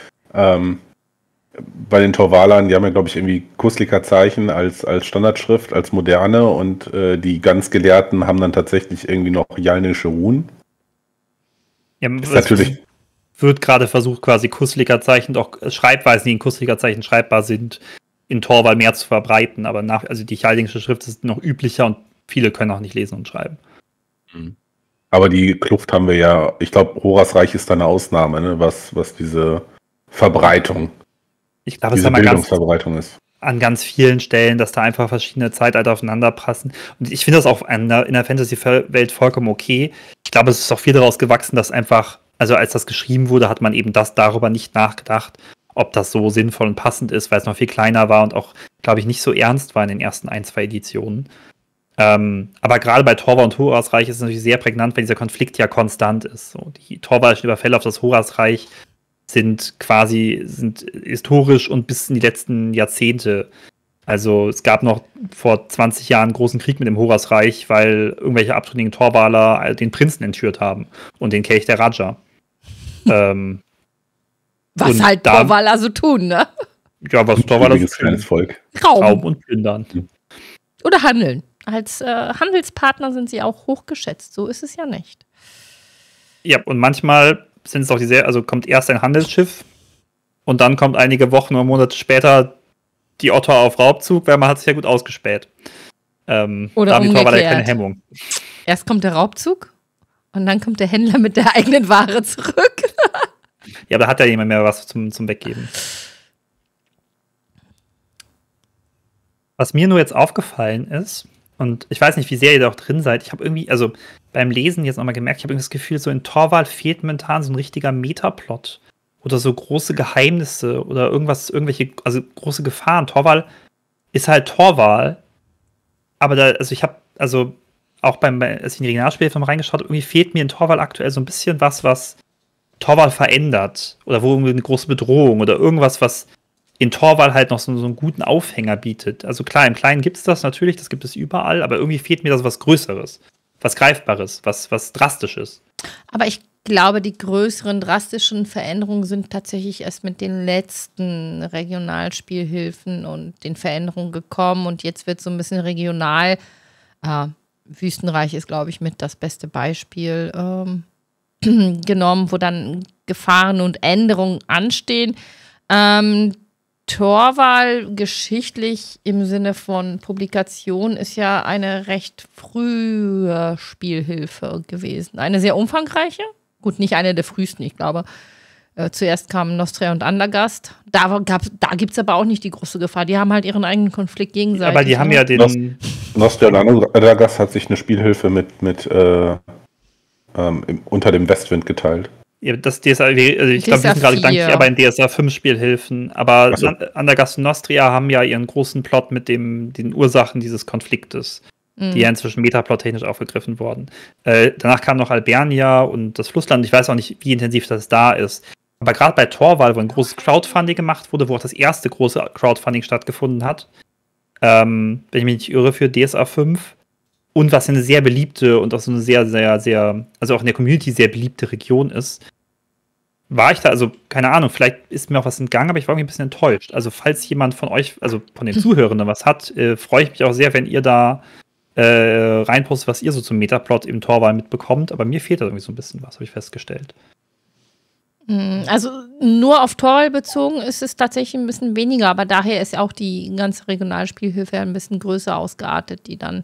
Speaker 4: Bei den Torvalern, die haben ja, glaube ich, irgendwie Kuslika-Zeichen als Standardschrift, als moderne und die ganz Gelehrten haben dann tatsächlich irgendwie noch jalnische Runen.
Speaker 3: Ja, natürlich wird gerade versucht, quasi Kuslika-Zeichen, auch Schreibweisen, die in Kuslika-Zeichen schreibbar sind, in Torval mehr zu verbreiten, aber also die jalnische Schrift ist noch üblicher und viele können auch nicht lesen und schreiben.
Speaker 4: Aber die Kluft haben wir ja, ich glaube, Horas Reich ist da eine Ausnahme, ne? was diese Verbreitung,
Speaker 3: ich glaube,
Speaker 4: diese Bildungsverbreitung ist.
Speaker 3: An ganz vielen Stellen, dass da einfach verschiedene Zeitalter aufeinander passen. Und ich finde das auch in der Fantasy-Welt vollkommen okay. Ich glaube, es ist auch viel daraus gewachsen, dass einfach, also als das geschrieben wurde, hat man eben darüber nicht nachgedacht, ob das so sinnvoll und passend ist, weil es noch viel kleiner war und auch, glaube ich, nicht so ernst war in den ersten 1-2 Editionen. Aber gerade bei Torval und Horas Reich ist es natürlich sehr prägnant, weil dieser Konflikt ja konstant ist. So, die torvalischen Überfälle auf das Horas Reich sind historisch und bis in die letzten Jahrzehnte. Also es gab noch vor 20 Jahren einen großen Krieg mit dem Horas Reich, weil irgendwelche abtrünnigen Torvaler den Prinzen entführt haben und den Kelch der Raja.
Speaker 2: Was halt Torvaler so tun, ne?
Speaker 3: Ja, was Torvaler so tun.
Speaker 4: Kleines Volk.
Speaker 3: Raum und plündern.
Speaker 2: Oder handeln. Als Handelspartner sind sie auch hochgeschätzt. So ist es ja nicht.
Speaker 3: Ja, und manchmal sind es auch also kommt erst ein Handelsschiff und dann kommt einige Wochen oder Monate später die Otter auf Raubzug, weil man hat sich ja gut ausgespäht.
Speaker 2: Oder
Speaker 3: da haben die Torvaler keine Hemmung.
Speaker 2: Erst kommt der Raubzug und dann kommt der Händler mit der eigenen Ware zurück.
Speaker 3: Ja, aber da hat ja jemand mehr was zum Weggeben. Was mir nur jetzt aufgefallen ist, und ich weiß nicht, wie sehr ihr da auch drin seid, ich habe irgendwie, also beim Lesen jetzt nochmal gemerkt, ich habe irgendwie das Gefühl, so in Torval fehlt momentan so ein richtiger Metaplot. Oder so große Geheimnisse oder irgendwelche, also große Gefahren. Torval ist halt Torval, aber als ich auch als ich in die Regionalspielfilme reingeschaut habe, irgendwie fehlt mir in Torval aktuell so ein bisschen was Torval verändert. Oder wo irgendwie eine große Bedrohung oder irgendwas, was in Torval halt noch so einen guten Aufhänger bietet. Also klar, im Kleinen gibt es das natürlich, das gibt es überall, aber irgendwie fehlt mir da so was Größeres, was Greifbares, was Drastisches.
Speaker 2: Aber ich glaube, die größeren drastischen Veränderungen sind tatsächlich erst mit den letzten Regionalspielhilfen und den Veränderungen gekommen und jetzt wird so ein bisschen regional. Wüstenreich ist, glaube ich, mit das beste Beispiel genommen, wo dann Gefahren und Änderungen anstehen. Torval geschichtlich im Sinne von Publikation ist ja eine recht frühe Spielhilfe gewesen. Eine sehr umfangreiche. Gut, nicht eine der frühesten, ich glaube. Zuerst kamen Nostria und Andergast. Da gibt es aber auch nicht die große Gefahr. Die haben halt ihren eigenen Konflikt gegenseitig.
Speaker 3: Aber die haben ja den...
Speaker 4: Nostria und Andergast hat sich eine Spielhilfe unter dem Westwind geteilt.
Speaker 3: Ja, das DSA, also ich glaube, wir sind gerade gedanklich aber in DSA 5 Spielhilfen. Aber Andergast und Nostria haben ja ihren großen Plot mit den Ursachen dieses Konfliktes, die ja inzwischen Metaplot-technisch aufgegriffen wurden. Danach kam noch Albernia und das Flussland. Ich weiß auch nicht, wie intensiv das da ist. Aber gerade bei Torval, wo ein großes Crowdfunding gemacht wurde, wo auch das erste große Crowdfunding stattgefunden hat, wenn ich mich nicht irre, für DSA 5, und was eine sehr beliebte und auch so eine sehr, sehr, sehr, also auch in der Community sehr beliebte Region ist, war ich da, also keine Ahnung, vielleicht ist mir auch was entgangen, aber ich war irgendwie ein bisschen enttäuscht. Also falls jemand von euch, also von den Zuhörenden was hat, freue ich mich auch sehr, wenn ihr da reinpostet, was ihr so zum Metaplot im Torval mitbekommt. Aber mir fehlt da irgendwie so ein bisschen was, habe ich festgestellt.
Speaker 2: Also nur auf Torval bezogen ist es tatsächlich ein bisschen weniger, aber daher ist auch die ganze Regionalspielhilfe ein bisschen größer ausgeartet, die dann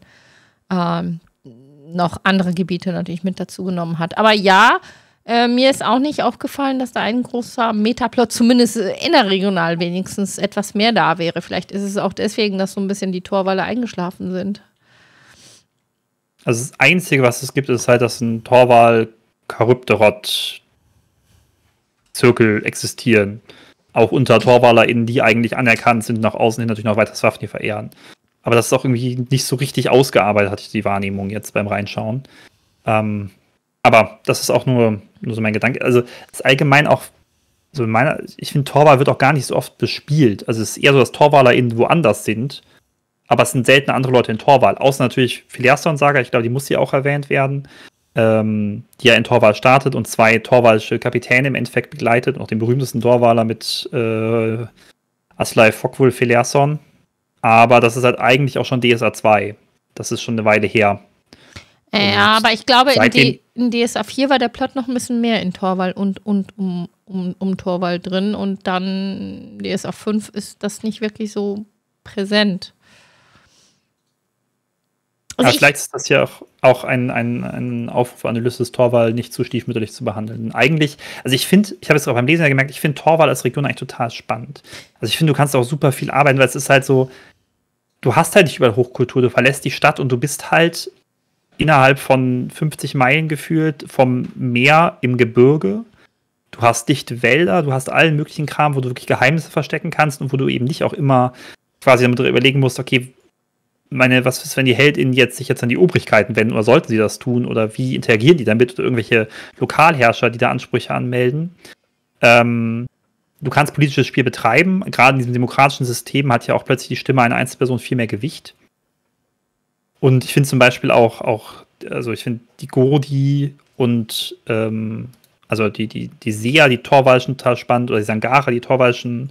Speaker 2: noch andere Gebiete natürlich mit dazu genommen hat. Aber ja, mir ist auch nicht aufgefallen, dass da ein großer Metaplot, zumindest innerregional wenigstens, etwas mehr da wäre. Vielleicht ist es auch deswegen, dass so ein bisschen die Torvaler eingeschlafen sind.
Speaker 3: Also das Einzige, was es gibt, ist halt, dass ein Torval-Charybdorot-Zirkel existieren. Auch unter TorvalerInnen, die eigentlich anerkannt sind, nach außen hin natürlich noch weiter Swafnir verehren. Aber das ist auch irgendwie nicht so richtig ausgearbeitet, hatte ich die Wahrnehmung jetzt beim Reinschauen. Aber das ist auch nur so mein Gedanke. Also das ist allgemein auch, so ich finde, Torval wird auch gar nicht so oft bespielt. Also es ist eher so, dass TorvalerInnen woanders sind, aber es sind selten andere Leute in Torval. Außer natürlich Filiaston-Saga, ich glaube, die muss hier auch erwähnt werden, die ja in Torval startet und 2 torvalische Kapitäne im Endeffekt begleitet und auch den berühmtesten Torvaler mit Aslai Fockwul Filiasson. Aber das ist halt eigentlich auch schon DSA 2. Das ist schon eine Weile her.
Speaker 2: Ja, aber ich glaube, in DSA 4 war der Plot noch ein bisschen mehr in Torval und um Torval drin. Und dann DSA 5 ist das nicht wirklich so präsent.
Speaker 3: Aber vielleicht ist das ja auch ein Aufruf an Ulysses, Torvald nicht zu stiefmütterlich zu behandeln. Eigentlich, also ich habe es auch beim Lesen ja gemerkt, ich finde Torvald als Region eigentlich total spannend. Also ich finde, du kannst auch super viel arbeiten, weil es ist halt so, du hast halt nicht überall Hochkultur, du verlässt die Stadt und du bist halt innerhalb von 50 Meilen gefühlt vom Meer im Gebirge. Du hast dichte Wälder, du hast allen möglichen Kram, wo du wirklich Geheimnisse verstecken kannst und wo du eben nicht auch immer quasi damit überlegen musst, okay, was ist, wenn die HeldInnen sich jetzt an die Obrigkeiten wenden oder sollten sie das tun oder wie interagieren die damit oder irgendwelche Lokalherrscher, die da Ansprüche anmelden. Du kannst politisches Spiel betreiben. Gerade in diesem demokratischen System hat ja auch plötzlich die Stimme einer Einzelperson viel mehr Gewicht. Und ich finde zum Beispiel also ich finde die Gordi und also die Seher, die Torwaldschen total spannend, oder die Sangara, die Torwaldschen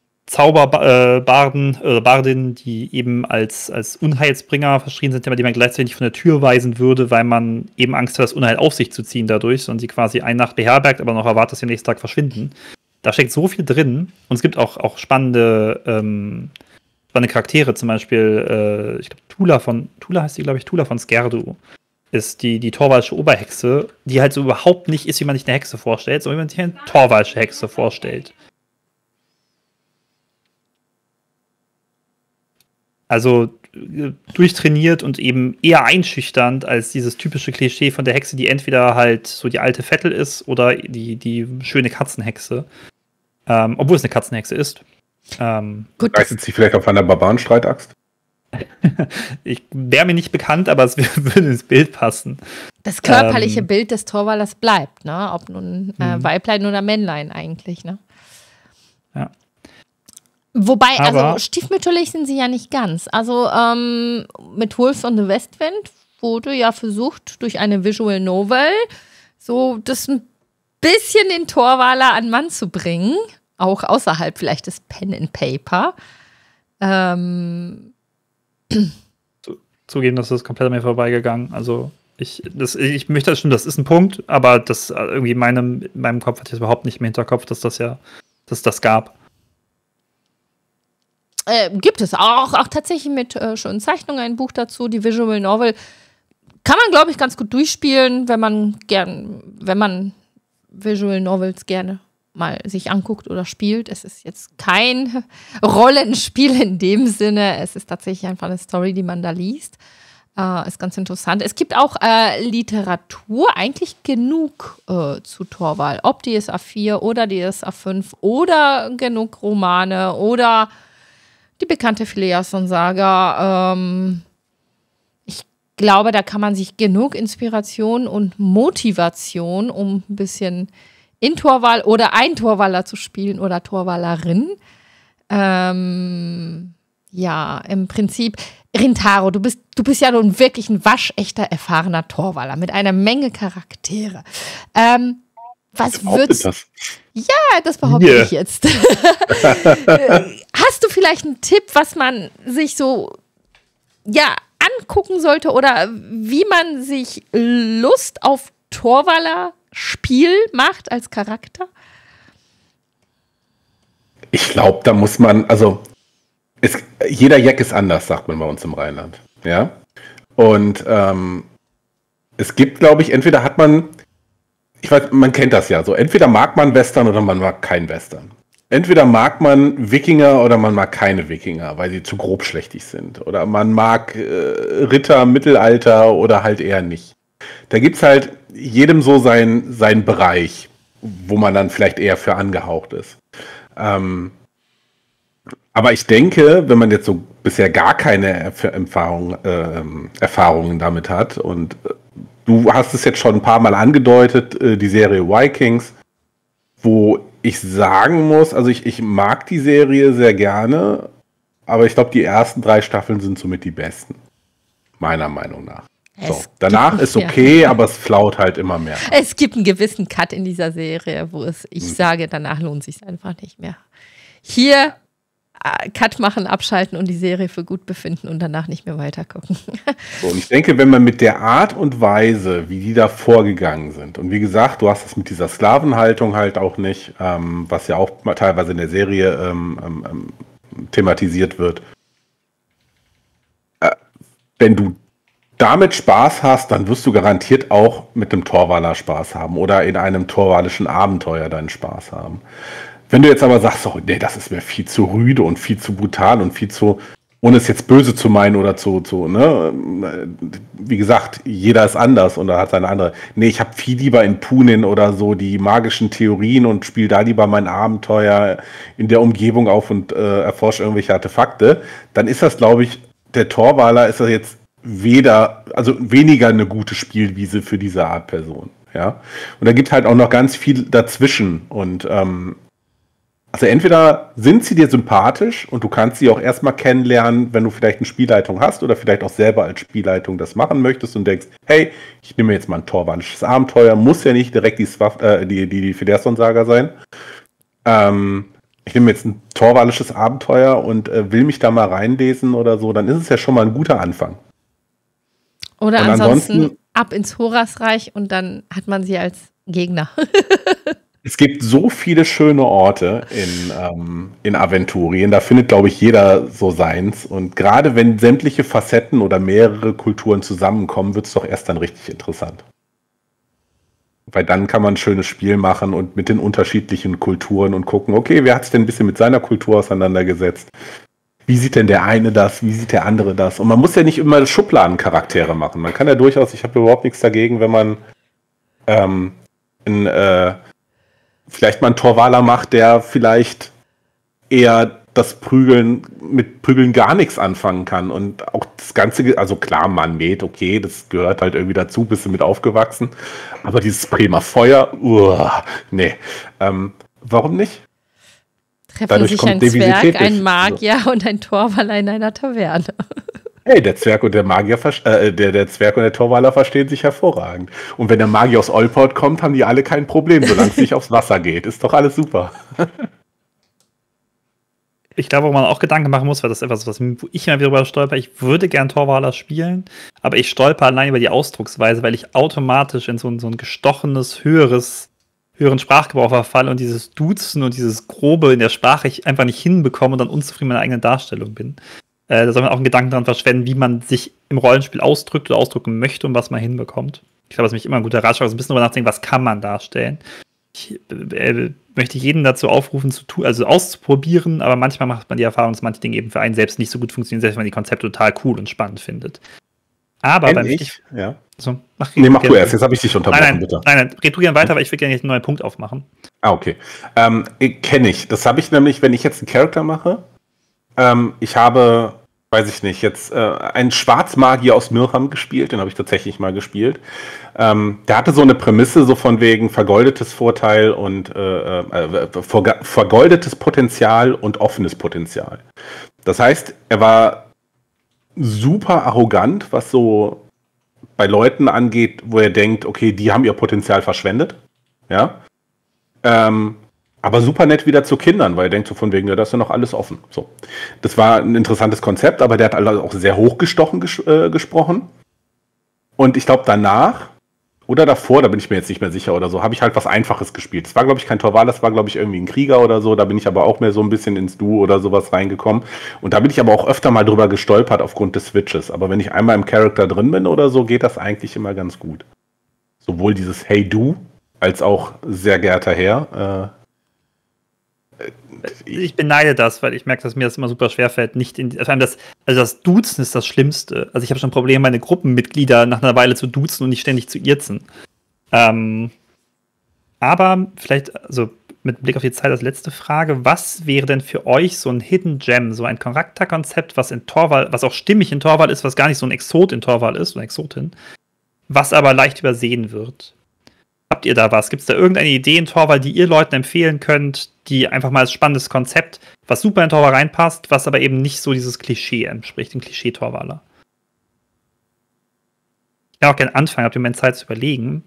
Speaker 3: Bardinnen, die eben als Unheilsbringer verschrien sind, die man gleichzeitig nicht von der Tür weisen würde, weil man eben Angst hat, das Unheil auf sich zu ziehen dadurch, sondern sie quasi eine Nacht beherbergt, aber noch erwartet, dass sie am nächsten Tag verschwinden. Da steckt so viel drin und es gibt auch spannende Charaktere, zum Beispiel, ich glaube, Tula heißt die, glaube ich, Tula von Skerdu ist die Torwaldsche Oberhexe, die halt so überhaupt nicht ist, wie man sich eine Hexe vorstellt, sondern wie man sich eine Torwaldsche Hexe vorstellt. Also durchtrainiert und eben eher einschüchternd als dieses typische Klischee von der Hexe, die entweder halt so die alte Vettel ist oder die schöne Katzenhexe. Obwohl es eine Katzenhexe ist.
Speaker 4: Gut. Reißt sie vielleicht auf einer Barbarenstreitaxt?
Speaker 3: Ich wäre mir nicht bekannt, aber es würde ins Bild passen.
Speaker 2: Das körperliche Bild des Torwallers bleibt, ne? Ob nun Weiblein oder Männlein eigentlich, ne?
Speaker 3: Ja.
Speaker 2: Wobei, also stiefmütterlich sind sie ja nicht ganz. Also mit Wolves on the West Wind wurde ja versucht, durch eine Visual Novel so das ein bisschen den Torwaler an Mann zu bringen. Auch außerhalb vielleicht des Pen and Paper.
Speaker 3: Zugeben, dass das komplett an mir vorbeigegangen. Also ich möchte das stimmen, das ist ein Punkt, aber das irgendwie in meinem Kopf hatte ich das überhaupt nicht im Hinterkopf, dass das gab.
Speaker 2: Gibt es auch tatsächlich mit schönen Zeichnungen ein Buch dazu, die Visual Novel. Kann man, glaube ich, ganz gut durchspielen, wenn man Visual Novels gerne mal sich anguckt oder spielt. Es ist jetzt kein Rollenspiel in dem Sinne. Es ist tatsächlich einfach eine Story, die man da liest. Ist ganz interessant. Es gibt auch Literatur, eigentlich genug zu Torvald. Ob DSA 4 oder DSA 5 oder genug Romane oder die bekannte Phileason-Saga. Ich glaube, da kann man sich genug Inspiration und Motivation, um ein bisschen in Torvald oder ein Torwaler zu spielen oder Torwalerin. Ja, im Prinzip, Rintaro, du bist ja nun wirklich ein waschechter, erfahrener Torwaler mit einer Menge Charaktere. Was würdest du? Ja, das behaupte ich jetzt. Hast du vielleicht einen Tipp, was man sich so angucken sollte oder wie man sich Lust auf Torwaler-Spiel macht als Charakter?
Speaker 4: Ich glaube, da muss man, jeder Jack ist anders, sagt man bei uns im Rheinland. Ja. Und es gibt, glaube ich, entweder hat man, ich weiß, man kennt das ja so, entweder mag man Western oder man mag kein Western. Entweder mag man Wikinger oder man mag keine Wikinger, weil sie zu grobschlächtig sind. Oder man mag Ritter, Mittelalter oder halt eher nicht. Da gibt es halt jedem so seinen Bereich, wo man dann vielleicht eher für angehaucht ist. Aber ich denke, wenn man jetzt so bisher gar keine Erfahrungen damit hat und du hast es jetzt schon ein paar Mal angedeutet, die Serie Vikings, wo ich sagen muss, also ich mag die Serie sehr gerne, aber ich glaube, die ersten 3 Staffeln sind somit die besten. Meiner Meinung nach. So, danach ist okay, aber es flaut halt immer mehr.
Speaker 2: Es gibt einen gewissen Cut in dieser Serie, wo ich sage, danach lohnt es sich einfach nicht mehr. Hier Cut machen, abschalten und die Serie für gut befinden und danach nicht mehr weitergucken.
Speaker 4: So, und ich denke, wenn man mit der Art und Weise, wie die da vorgegangen sind, und wie gesagt, du hast es mit dieser Sklavenhaltung halt auch nicht, was ja auch teilweise in der Serie thematisiert wird, wenn du damit Spaß hast, dann wirst du garantiert auch mit einem Torwaler Spaß haben oder in einem torwalischen Abenteuer deinen Spaß haben. Wenn du jetzt aber sagst, oh, nee, das ist mir viel zu rüde und viel zu brutal und viel zu, ohne es jetzt böse zu meinen oder ne, wie gesagt, jeder ist anders und hat seine andere. Nee, ich habe viel lieber in Punin oder so die magischen Theorien und spiele da lieber mein Abenteuer in der Umgebung auf und erforsche irgendwelche Artefakte. Dann ist das, glaube ich, der Torwaler ist das jetzt weniger eine gute Spielwiese für diese Art Person. Ja? Und da gibt halt auch noch ganz viel dazwischen und also entweder sind sie dir sympathisch und du kannst sie auch erstmal kennenlernen, wenn du vielleicht eine Spielleitung hast oder vielleicht auch selber als Spielleitung das machen möchtest und denkst, hey, ich nehme jetzt mal ein torwalisches Abenteuer, muss ja nicht direkt die Federson-Saga sein. Ich nehme jetzt ein torwalisches Abenteuer und will mich da mal reinlesen oder so, dann ist es ja schon mal ein guter Anfang.
Speaker 2: Oder ansonsten ab ins Horasreich und dann hat man sie als Gegner.
Speaker 4: Es gibt so viele schöne Orte in Aventurien, da findet, glaube ich, jeder so seins. Und gerade wenn sämtliche Facetten oder mehrere Kulturen zusammenkommen, wird es doch erst dann richtig interessant. Weil dann kann man ein schönes Spiel machen und mit den unterschiedlichen Kulturen und gucken, okay, wer hat sich denn ein bisschen mit seiner Kultur auseinandergesetzt? Wie sieht denn der eine das? Wie sieht der andere das? Und man muss ja nicht immer Schubladencharaktere machen. Man kann ja durchaus, ich habe überhaupt nichts dagegen, wenn man vielleicht mal einen Torwaler macht, der vielleicht eher mit Prügeln gar nichts anfangen kann und auch das Ganze, also klar, man mäht, okay, das gehört halt irgendwie dazu, bist du mit aufgewachsen, aber dieses Bremer Feuer, nee, warum nicht?
Speaker 2: Treffen sich ein Zwerg, ein Magier und ein Torwaler in einer Taverne.
Speaker 4: Hey, der Zwerg und der Magier, der Zwerg und der Torwaler verstehen sich hervorragend. Und wenn der Magier aus Olport kommt, haben die alle kein Problem, solange es nicht aufs Wasser geht. Ist doch alles super.
Speaker 3: Ich glaube, wo man auch Gedanken machen muss, weil das ist etwas, wo ich immer wieder drüber stolper. Ich würde gern Torwaler spielen, aber ich stolper allein über die Ausdrucksweise, weil ich automatisch in so ein gestochenes, höheren Sprachgebrauch verfalle und dieses Duzen und dieses Grobe in der Sprache ich einfach nicht hinbekomme und dann unzufrieden mit meiner eigenen Darstellung bin. Da soll man auch einen Gedanken daran verschwenden, wie man sich im Rollenspiel ausdrückt oder ausdrücken möchte und was man hinbekommt. Ich glaube, das ist nämlich immer ein guter Ratschlag, so ein bisschen darüber nachdenken, was kann man darstellen. Ich möchte jeden dazu aufrufen, also auszuprobieren, aber manchmal macht man die Erfahrung, dass manche Dinge eben für einen selbst nicht so gut funktionieren, selbst wenn man die Konzepte total cool und spannend findet. Aber mach
Speaker 4: du erst, jetzt habe ich dich unterbrochen, bitte.
Speaker 3: Nein, red du gerne weiter, aber ich will gerne einen neuen Punkt aufmachen.
Speaker 4: Okay. Kenne ich. Das habe ich nämlich, wenn ich jetzt einen Charakter mache, ich habe, weiß ich nicht, jetzt einen Schwarzmagier aus Mirham gespielt, den habe ich tatsächlich mal gespielt. Der hatte so eine Prämisse, so von wegen vergoldetes Vorteil und vergoldetes Potenzial und offenes Potenzial. Das heißt, er war super arrogant, was so bei Leuten angeht, wo er denkt, okay, die haben ihr Potenzial verschwendet. Ja. Aber super nett wieder zu Kindern, weil er denkt so von wegen, ja, da ist ja noch alles offen. So. Das war ein interessantes Konzept, aber der hat also auch sehr hochgestochen gesprochen. Und ich glaube danach oder davor, da bin ich mir jetzt nicht mehr sicher oder so, habe ich halt was Einfaches gespielt. Das war, glaube ich, kein Torwaler, das war, glaube ich, irgendwie ein Krieger oder so. Da bin ich aber auch mehr so ein bisschen ins Du oder sowas reingekommen. Und da bin ich aber auch öfter mal drüber gestolpert aufgrund des Switches. Aber wenn ich einmal im Charakter drin bin oder so, geht das eigentlich immer ganz gut. Sowohl dieses Hey Du, als auch sehr geehrter Herr.
Speaker 3: Ich beneide das, weil ich merke, dass mir das immer super schwerfällt. Das Duzen ist das Schlimmste. Also ich habe schon Probleme, meine Gruppenmitglieder nach einer Weile zu duzen und nicht ständig zu irzen. Aber vielleicht, also mit Blick auf die Zeit als letzte Frage, was wäre denn für euch so ein Hidden Gem, so ein Charakterkonzept, was in Torval, was auch stimmig in Torval ist, was gar nicht so ein Exot in Torval ist, eine Exotin, was aber leicht übersehen wird? Habt ihr da was? Gibt es da irgendeine Idee in Torval, die ihr Leuten empfehlen könnt, die einfach mal als spannendes Konzept, was super in Torval reinpasst, was aber eben nicht so dieses Klischee entspricht, den Klischee-Torvaler? Ich kann auch gerne anfangen, habt ihr mal Zeit zu überlegen.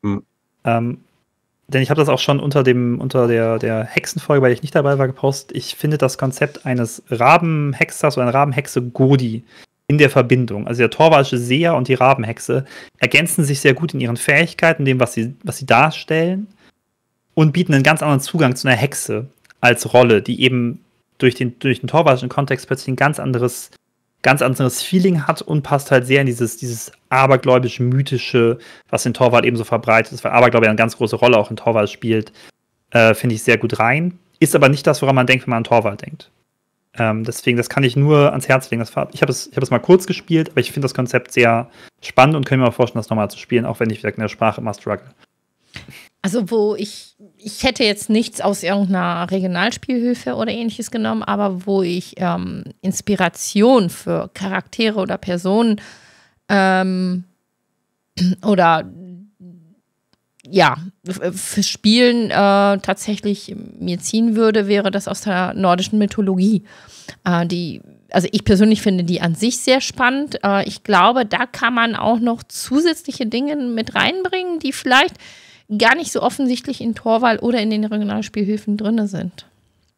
Speaker 3: Denn ich habe das auch schon unter der Hexenfolge, weil ich nicht dabei war, gepostet. Ich finde das Konzept eines Rabenhexers oder einer Rabenhexe Godi in der Verbindung. Also der torwalische Seher und die Rabenhexe ergänzen sich sehr gut in ihren Fähigkeiten, dem, was sie darstellen, und bieten einen ganz anderen Zugang zu einer Hexe als Rolle, die eben durch den torwalischen Kontext plötzlich ein ganz anderes ganz anderes Feeling hat und passt halt sehr in dieses abergläubische, mythische, was in Torvald eben so verbreitet ist, weil Aberglaube ja eine ganz große Rolle auch in Torvald spielt, finde ich sehr gut rein. Ist aber nicht das, woran man denkt, wenn man an Torvald denkt. Deswegen, das kann ich nur ans Herz legen. Ich habe es mal kurz gespielt, aber ich finde das Konzept sehr spannend und kann mir auch vorstellen, das nochmal zu spielen, auch wenn ich in der Sprache immer struggle.
Speaker 2: Also ich hätte jetzt nichts aus irgendeiner Regionalspielhilfe oder ähnliches genommen, aber wo ich Inspiration für Charaktere oder Personen oder ja, für Spielen tatsächlich mir ziehen würde, wäre das aus der nordischen Mythologie. Also ich persönlich finde die an sich sehr spannend. Ich glaube, da kann man auch noch zusätzliche Dinge mit reinbringen, die vielleicht gar nicht so offensichtlich in Torvald oder in den Regionalspielhilfen drin sind.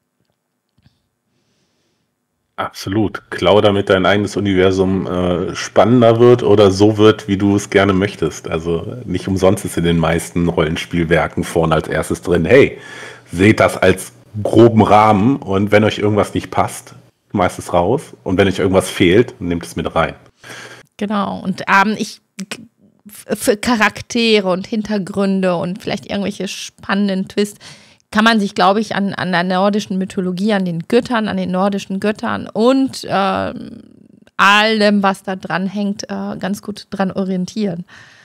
Speaker 4: Absolut. Klau, damit dein eigenes Universum spannender wird oder so wird, wie du es gerne möchtest. Also nicht umsonst ist in den meisten Rollenspielwerken vorne als erstes drin, hey, seht das als groben Rahmen und wenn euch irgendwas nicht passt, schmeißt es raus und wenn euch irgendwas fehlt, nehmt es mit rein.
Speaker 2: Genau. Und für Charaktere und Hintergründe und vielleicht irgendwelche spannenden Twists kann man sich, glaube ich, an der nordischen Mythologie, an den nordischen Göttern und allem, was da dran hängt, ganz gut dran orientieren.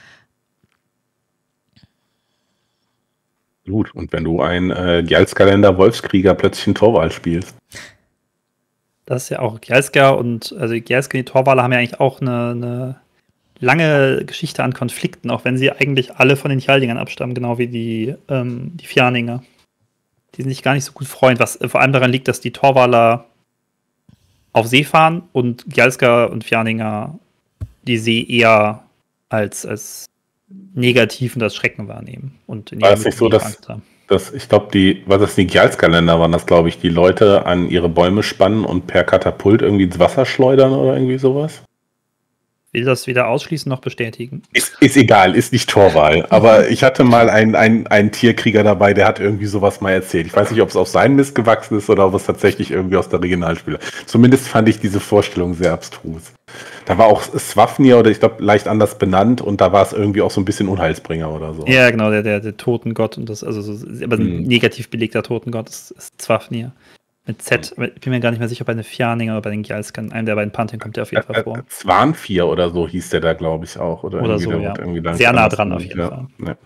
Speaker 4: Gut, und wenn du ein Gjalskalender Wolfskrieger plötzlich in Torvald spielst.
Speaker 3: Das ist ja auch Gjalskar und Gjalskar und die Torvaler haben ja eigentlich auch eine lange Geschichte an Konflikten, auch wenn sie eigentlich alle von den Hjaldingern abstammen, genau wie die Fjarninger. Die sind sich gar nicht so gut freuen, was vor allem daran liegt, dass die Torvaler auf See fahren und Gjalskar und Fjarninger die See eher als negativ und als Schrecken wahrnehmen. Und
Speaker 4: war es nicht so, dass ich glaube, die Gjalskalender waren das, glaube ich, die Leute an ihre Bäume spannen und per Katapult irgendwie ins Wasser schleudern oder irgendwie sowas?
Speaker 3: Will das weder ausschließen noch bestätigen.
Speaker 4: Ist egal, ist nicht Torvald. Aber ich hatte mal einen Tierkrieger dabei, der hat irgendwie sowas mal erzählt. Ich weiß nicht, ob es auf seinen Mist gewachsen ist oder ob es tatsächlich irgendwie aus der Regionalspiele. Zumindest fand ich diese Vorstellung sehr abstrus. Da war auch Swafnir oder ich glaube leicht anders benannt und da war es irgendwie auch so ein bisschen Unheilsbringer oder so.
Speaker 3: Ja, genau, der Totengott und das, aber ein negativ belegter Totengott ist Swafnir. Mit Z, ich bin mir gar nicht mehr sicher, ob bei den Fjarninger oder bei den Gjalskern, einem der beiden Pantheon kommt der auf jeden Fall vor.
Speaker 4: Zwanfir oder so hieß der da, glaube ich, auch. Oder
Speaker 3: so, ja. Sehr nah dran auf jeden Fall. Ja.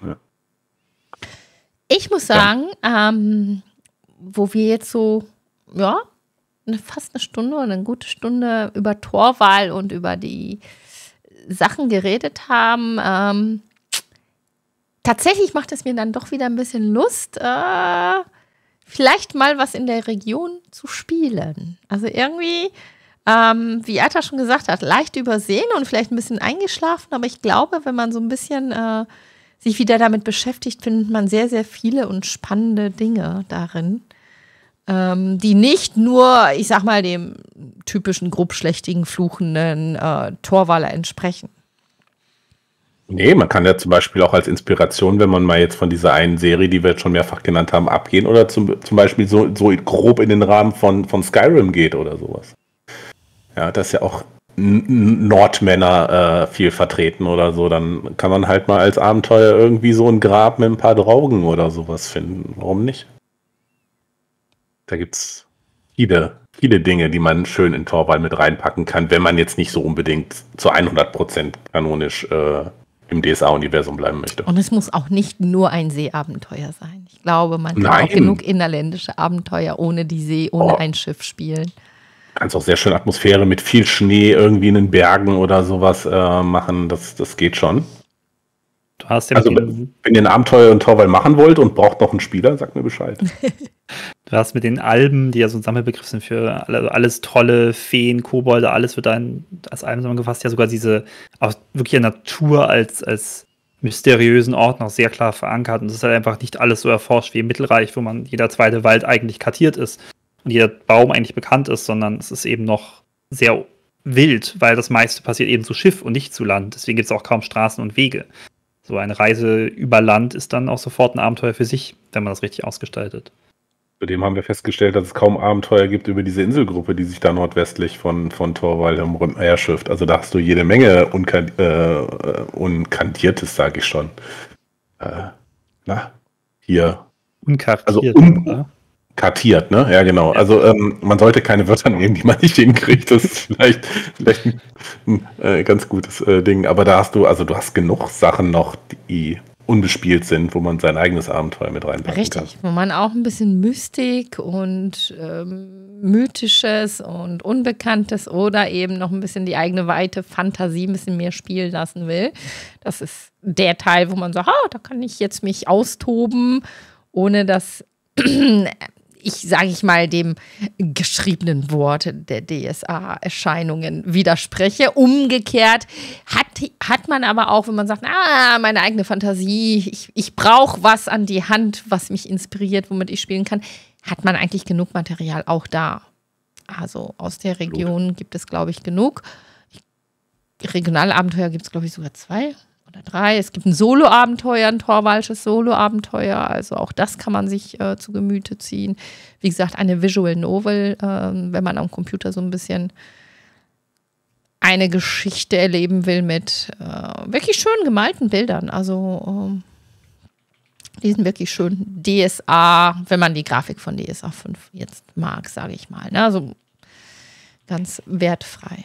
Speaker 2: Ich muss sagen, wo wir jetzt so, fast eine Stunde oder eine gute Stunde über Torvald und über die Sachen geredet haben, tatsächlich macht es mir dann doch wieder ein bisschen Lust, vielleicht mal was in der Region zu spielen. Also irgendwie, wie Atta schon gesagt hat, leicht übersehen und vielleicht ein bisschen eingeschlafen, aber ich glaube, wenn man so ein bisschen sich wieder damit beschäftigt, findet man sehr, sehr viele und spannende Dinge darin, die nicht nur, ich sag mal, dem typischen grobschlächtigen, fluchenden Torvaler entsprechen.
Speaker 4: Nee, man kann ja zum Beispiel auch als Inspiration, wenn man mal jetzt von dieser einen Serie, die wir jetzt schon mehrfach genannt haben, abgehen oder zum Beispiel so grob in den Rahmen von Skyrim geht oder sowas. Ja, das ist ja auch Nordmänner viel vertreten oder so. Dann kann man halt mal als Abenteuer irgendwie so ein Grab mit ein paar Draugen oder sowas finden. Warum nicht? Da gibt's viele Dinge, die man schön in Torvald mit reinpacken kann, wenn man jetzt nicht so unbedingt zu 100% kanonisch im DSA-Universum bleiben möchte.
Speaker 2: Und es muss auch nicht nur ein Seeabenteuer sein. Ich glaube, man kann auch genug innerländische Abenteuer ohne die See, ohne ein Schiff spielen.
Speaker 4: Kannst auch sehr schön Atmosphäre mit viel Schnee irgendwie in den Bergen oder sowas machen. Das geht schon.
Speaker 3: Du hast ja
Speaker 4: also wenn ihr ein Abenteuer in Torvald machen wollt und braucht noch einen Spieler, sagt mir Bescheid.
Speaker 3: Du hast mit den Alben, die ja so ein Sammelbegriff sind für alles Trolle, Feen, Kobolde, alles wird dann als Alben zusammengefasst. Ja, sogar diese auch wirklich Natur als mysteriösen Ort noch sehr klar verankert. Und es ist halt einfach nicht alles so erforscht wie im Mittelreich, wo jeder zweite Wald eigentlich kartiert ist und jeder Baum eigentlich bekannt ist, sondern es ist eben noch sehr wild, weil das meiste passiert eben zu Schiff und nicht zu Land. Deswegen gibt es auch kaum Straßen und Wege. So eine Reise über Land ist dann auch sofort ein Abenteuer für sich, wenn man das richtig ausgestaltet.
Speaker 4: Zudem haben wir festgestellt, dass es kaum Abenteuer gibt über diese Inselgruppe, die sich da nordwestlich von Torvald umherschifft. Also da hast du jede Menge Unkantiertes, sage ich schon. Hier.
Speaker 3: Unkartiert.
Speaker 4: Also kartiert, ne? Ja, genau. Also man sollte keine Wörter nehmen, die man nicht hinkriegt. Das ist vielleicht ein ganz gutes Ding. Aber du hast genug Sachen noch, die unbespielt sind, wo man sein eigenes Abenteuer mit reinpacken kann.
Speaker 2: Richtig, wo man auch ein bisschen Mystik und Mythisches und Unbekanntes oder eben noch ein bisschen die eigene weite Fantasie ein bisschen mehr spielen lassen will. Das ist der Teil, wo man sagt, da kann ich jetzt mich austoben, ohne dass sage ich mal, dem geschriebenen Wort der DSA-Erscheinungen widerspreche. Umgekehrt hat man aber auch, wenn man sagt, meine eigene Fantasie, ich brauche was an die Hand, was mich inspiriert, womit ich spielen kann, hat man eigentlich genug Material auch da. Also aus der Region gibt es, glaube ich, genug. Regionale Abenteuer gibt es, glaube ich, sogar 2 oder 3. Es gibt ein Solo-Abenteuer, ein Torwaldsches Solo-Abenteuer. Also auch das kann man sich zu Gemüte ziehen. Wie gesagt, eine Visual Novel, wenn man am Computer so ein bisschen eine Geschichte erleben will mit wirklich schön gemalten Bildern. Also die sind wirklich schön. DSA, wenn man die Grafik von DSA 5 jetzt mag, sage ich mal. Ne? Also ganz wertfrei.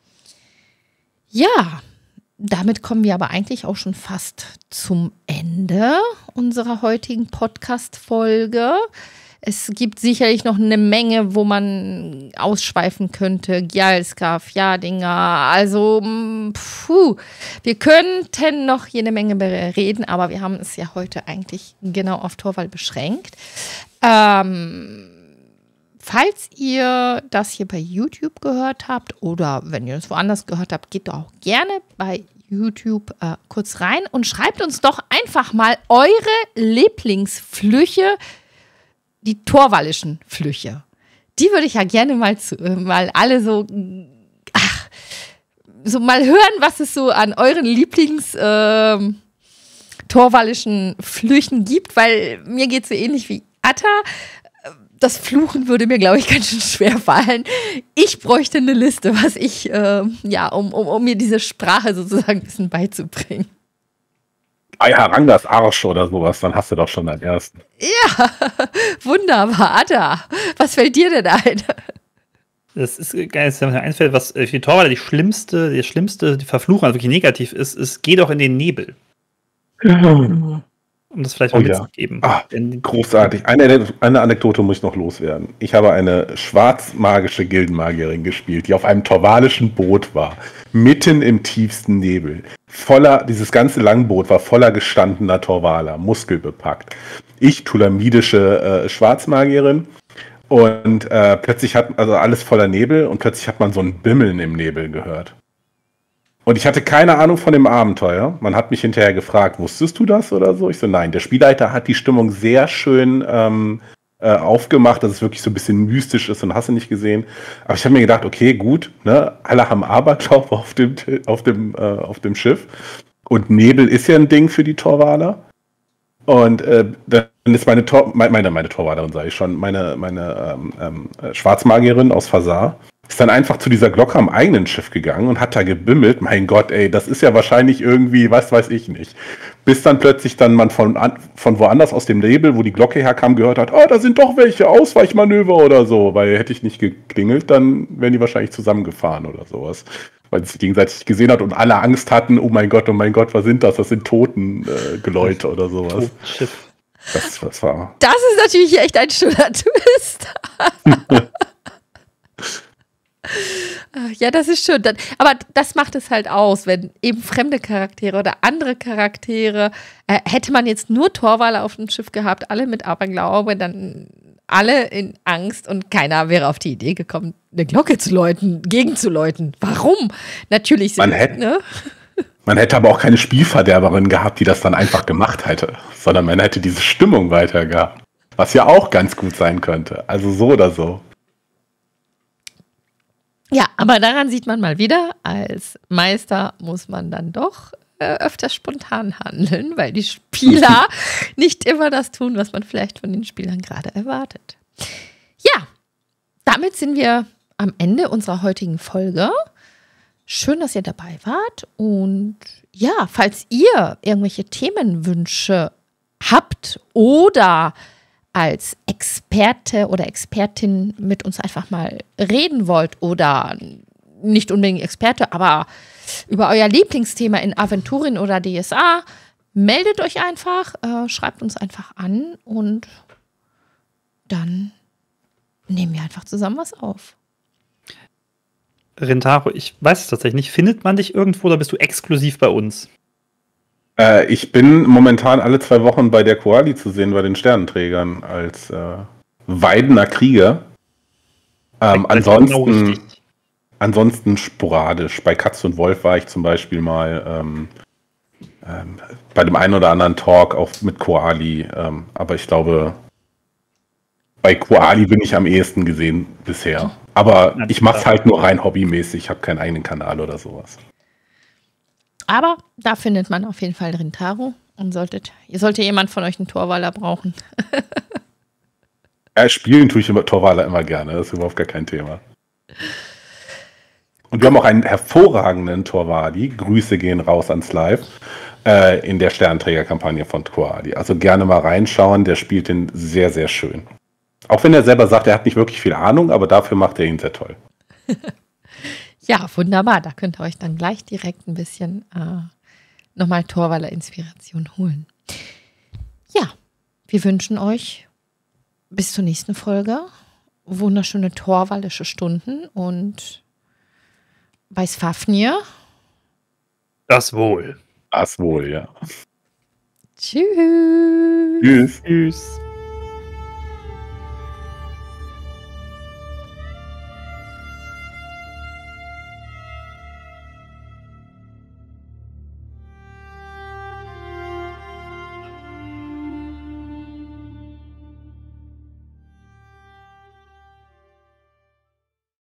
Speaker 2: Ja, damit kommen wir aber eigentlich auch schon fast zum Ende unserer heutigen Podcast-Folge. Es gibt sicherlich noch eine Menge, wo man ausschweifen könnte. Gjalskav, Fjärdinger, also wir könnten noch jede Menge reden, aber wir haben es ja heute eigentlich genau auf Torvald beschränkt. Falls ihr das hier bei YouTube gehört habt oder wenn ihr es woanders gehört habt, geht doch auch gerne bei YouTube kurz rein und schreibt uns doch einfach mal eure Lieblingsflüche, die torwallischen Flüche. Die würde ich ja gerne mal alle so mal hören, was es so an euren Lieblings-torwallischen Flüchen gibt, weil mir geht es so ähnlich wie Atta. Das Fluchen würde mir, glaube ich, ganz schön schwer fallen. Ich bräuchte eine Liste, was ich, um mir diese Sprache sozusagen ein bisschen beizubringen.
Speaker 4: Harangas Arsch oder sowas, dann hast du doch schon deinen ersten.
Speaker 2: Ja, wunderbar. Atta, was fällt dir denn ein?
Speaker 3: Das ist geil, dass mir einfällt, was für die Torwaller die schlimmste die Verfluchung, also wirklich negativ ist, geh doch in den Nebel. Um das vielleicht mal mitzugeben.
Speaker 4: Großartig. Eine Anekdote muss ich noch loswerden. Ich habe eine schwarzmagische Gildenmagierin gespielt, die auf einem torvalischen Boot war. Mitten im tiefsten Nebel. Dieses ganze Langboot war voller gestandener Torvaler, muskelbepackt. Ich, tulamidische Schwarzmagierin. Und plötzlich alles voller Nebel und plötzlich hat man so ein Bimmeln im Nebel gehört. Und ich hatte keine Ahnung von dem Abenteuer. Man hat mich hinterher gefragt, wusstest du das oder so? Ich so, nein. Der Spielleiter hat die Stimmung sehr schön aufgemacht, dass es wirklich so ein bisschen mystisch ist und hast du nicht gesehen. Aber ich habe mir gedacht, okay, gut, ne? Alle haben Aberglaube auf dem Schiff. Und Nebel ist ja ein Ding für die Torwaler. Und dann ist meine Torwalerin, sage ich schon, meine Schwarzmagierin aus Fasar, ist dann einfach zu dieser Glocke am eigenen Schiff gegangen und hat da gebimmelt. Mein Gott, ey, das ist ja wahrscheinlich irgendwie, was weiß ich nicht. Bis dann plötzlich man von woanders aus dem Nebel, wo die Glocke herkam, gehört hat, da sind doch welche, Ausweichmanöver oder so. Weil hätte ich nicht geklingelt, dann wären die wahrscheinlich zusammengefahren oder sowas. Weil es sich gegenseitig gesehen hat und alle Angst hatten, oh mein Gott, was sind das? Das sind Totengeläute oder sowas. Das war...
Speaker 2: Das ist natürlich echt ein schöner Twist. Ja, das ist schön. Aber das macht es halt aus, wenn eben fremde Charaktere oder andere Charaktere, hätte man jetzt nur Torwaler auf dem Schiff gehabt, alle mit Aberglaube, dann alle in Angst und keiner wäre auf die Idee gekommen, eine Glocke zu läuten, gegenzuläuten. Warum? Natürlich
Speaker 4: Man hätte aber auch keine Spielverderberin gehabt, die das dann einfach gemacht hätte, sondern man hätte diese Stimmung weiter gehabt, was ja auch ganz gut sein könnte. Also so oder so.
Speaker 2: Ja, aber daran sieht man mal wieder, als Meister muss man dann doch öfter spontan handeln, weil die Spieler nicht immer das tun, was man vielleicht von den Spielern gerade erwartet. damit sind wir am Ende unserer heutigen Folge. Schön, dass ihr dabei wart. Und ja, falls ihr irgendwelche Themenwünsche habt oder als Experte oder Expertin mit uns einfach mal reden wollt oder nicht unbedingt Experte, aber über euer Lieblingsthema in Aventurien oder DSA, meldet euch einfach, schreibt uns einfach an und dann nehmen wir einfach zusammen was auf.
Speaker 3: Rintaro, ich weiß es tatsächlich nicht. Findet man dich irgendwo oder bist du exklusiv bei uns?
Speaker 4: Ich bin momentan alle 2 Wochen bei der Koali zu sehen, bei den Sternenträgern, als Weidener Krieger. Ansonsten sporadisch. Bei Katz und Wolf war ich zum Beispiel mal bei dem einen oder anderen Talk auch mit Koali. Aber ich glaube, bei Koali bin ich am ehesten gesehen bisher. Aber ich mache es halt nur rein hobbymäßig. Ich habe keinen eigenen Kanal oder sowas.
Speaker 2: Aber da findet man auf jeden Fall Rintaro. Und sollte jemand von euch einen Torwaler brauchen.
Speaker 4: Spielen tue ich Torwaler immer gerne. Das ist überhaupt gar kein Thema. Und wir haben auch einen hervorragenden Torwali. Grüße gehen raus ans Live. In der Sternenträger-Kampagne von Koali. Also gerne mal reinschauen. Der spielt den sehr, sehr schön. Auch wenn er selber sagt, er hat nicht wirklich viel Ahnung, aber dafür macht er ihn sehr toll.
Speaker 2: Ja, wunderbar. Da könnt ihr euch dann gleich direkt ein bisschen nochmal Torwaler-Inspiration holen. Ja, wir wünschen euch bis zur nächsten Folge wunderschöne torwalische Stunden und bei Fafnir.
Speaker 3: Das wohl.
Speaker 4: Das wohl, ja.
Speaker 2: Tschüss.
Speaker 4: Tschüss.
Speaker 3: Tschüss.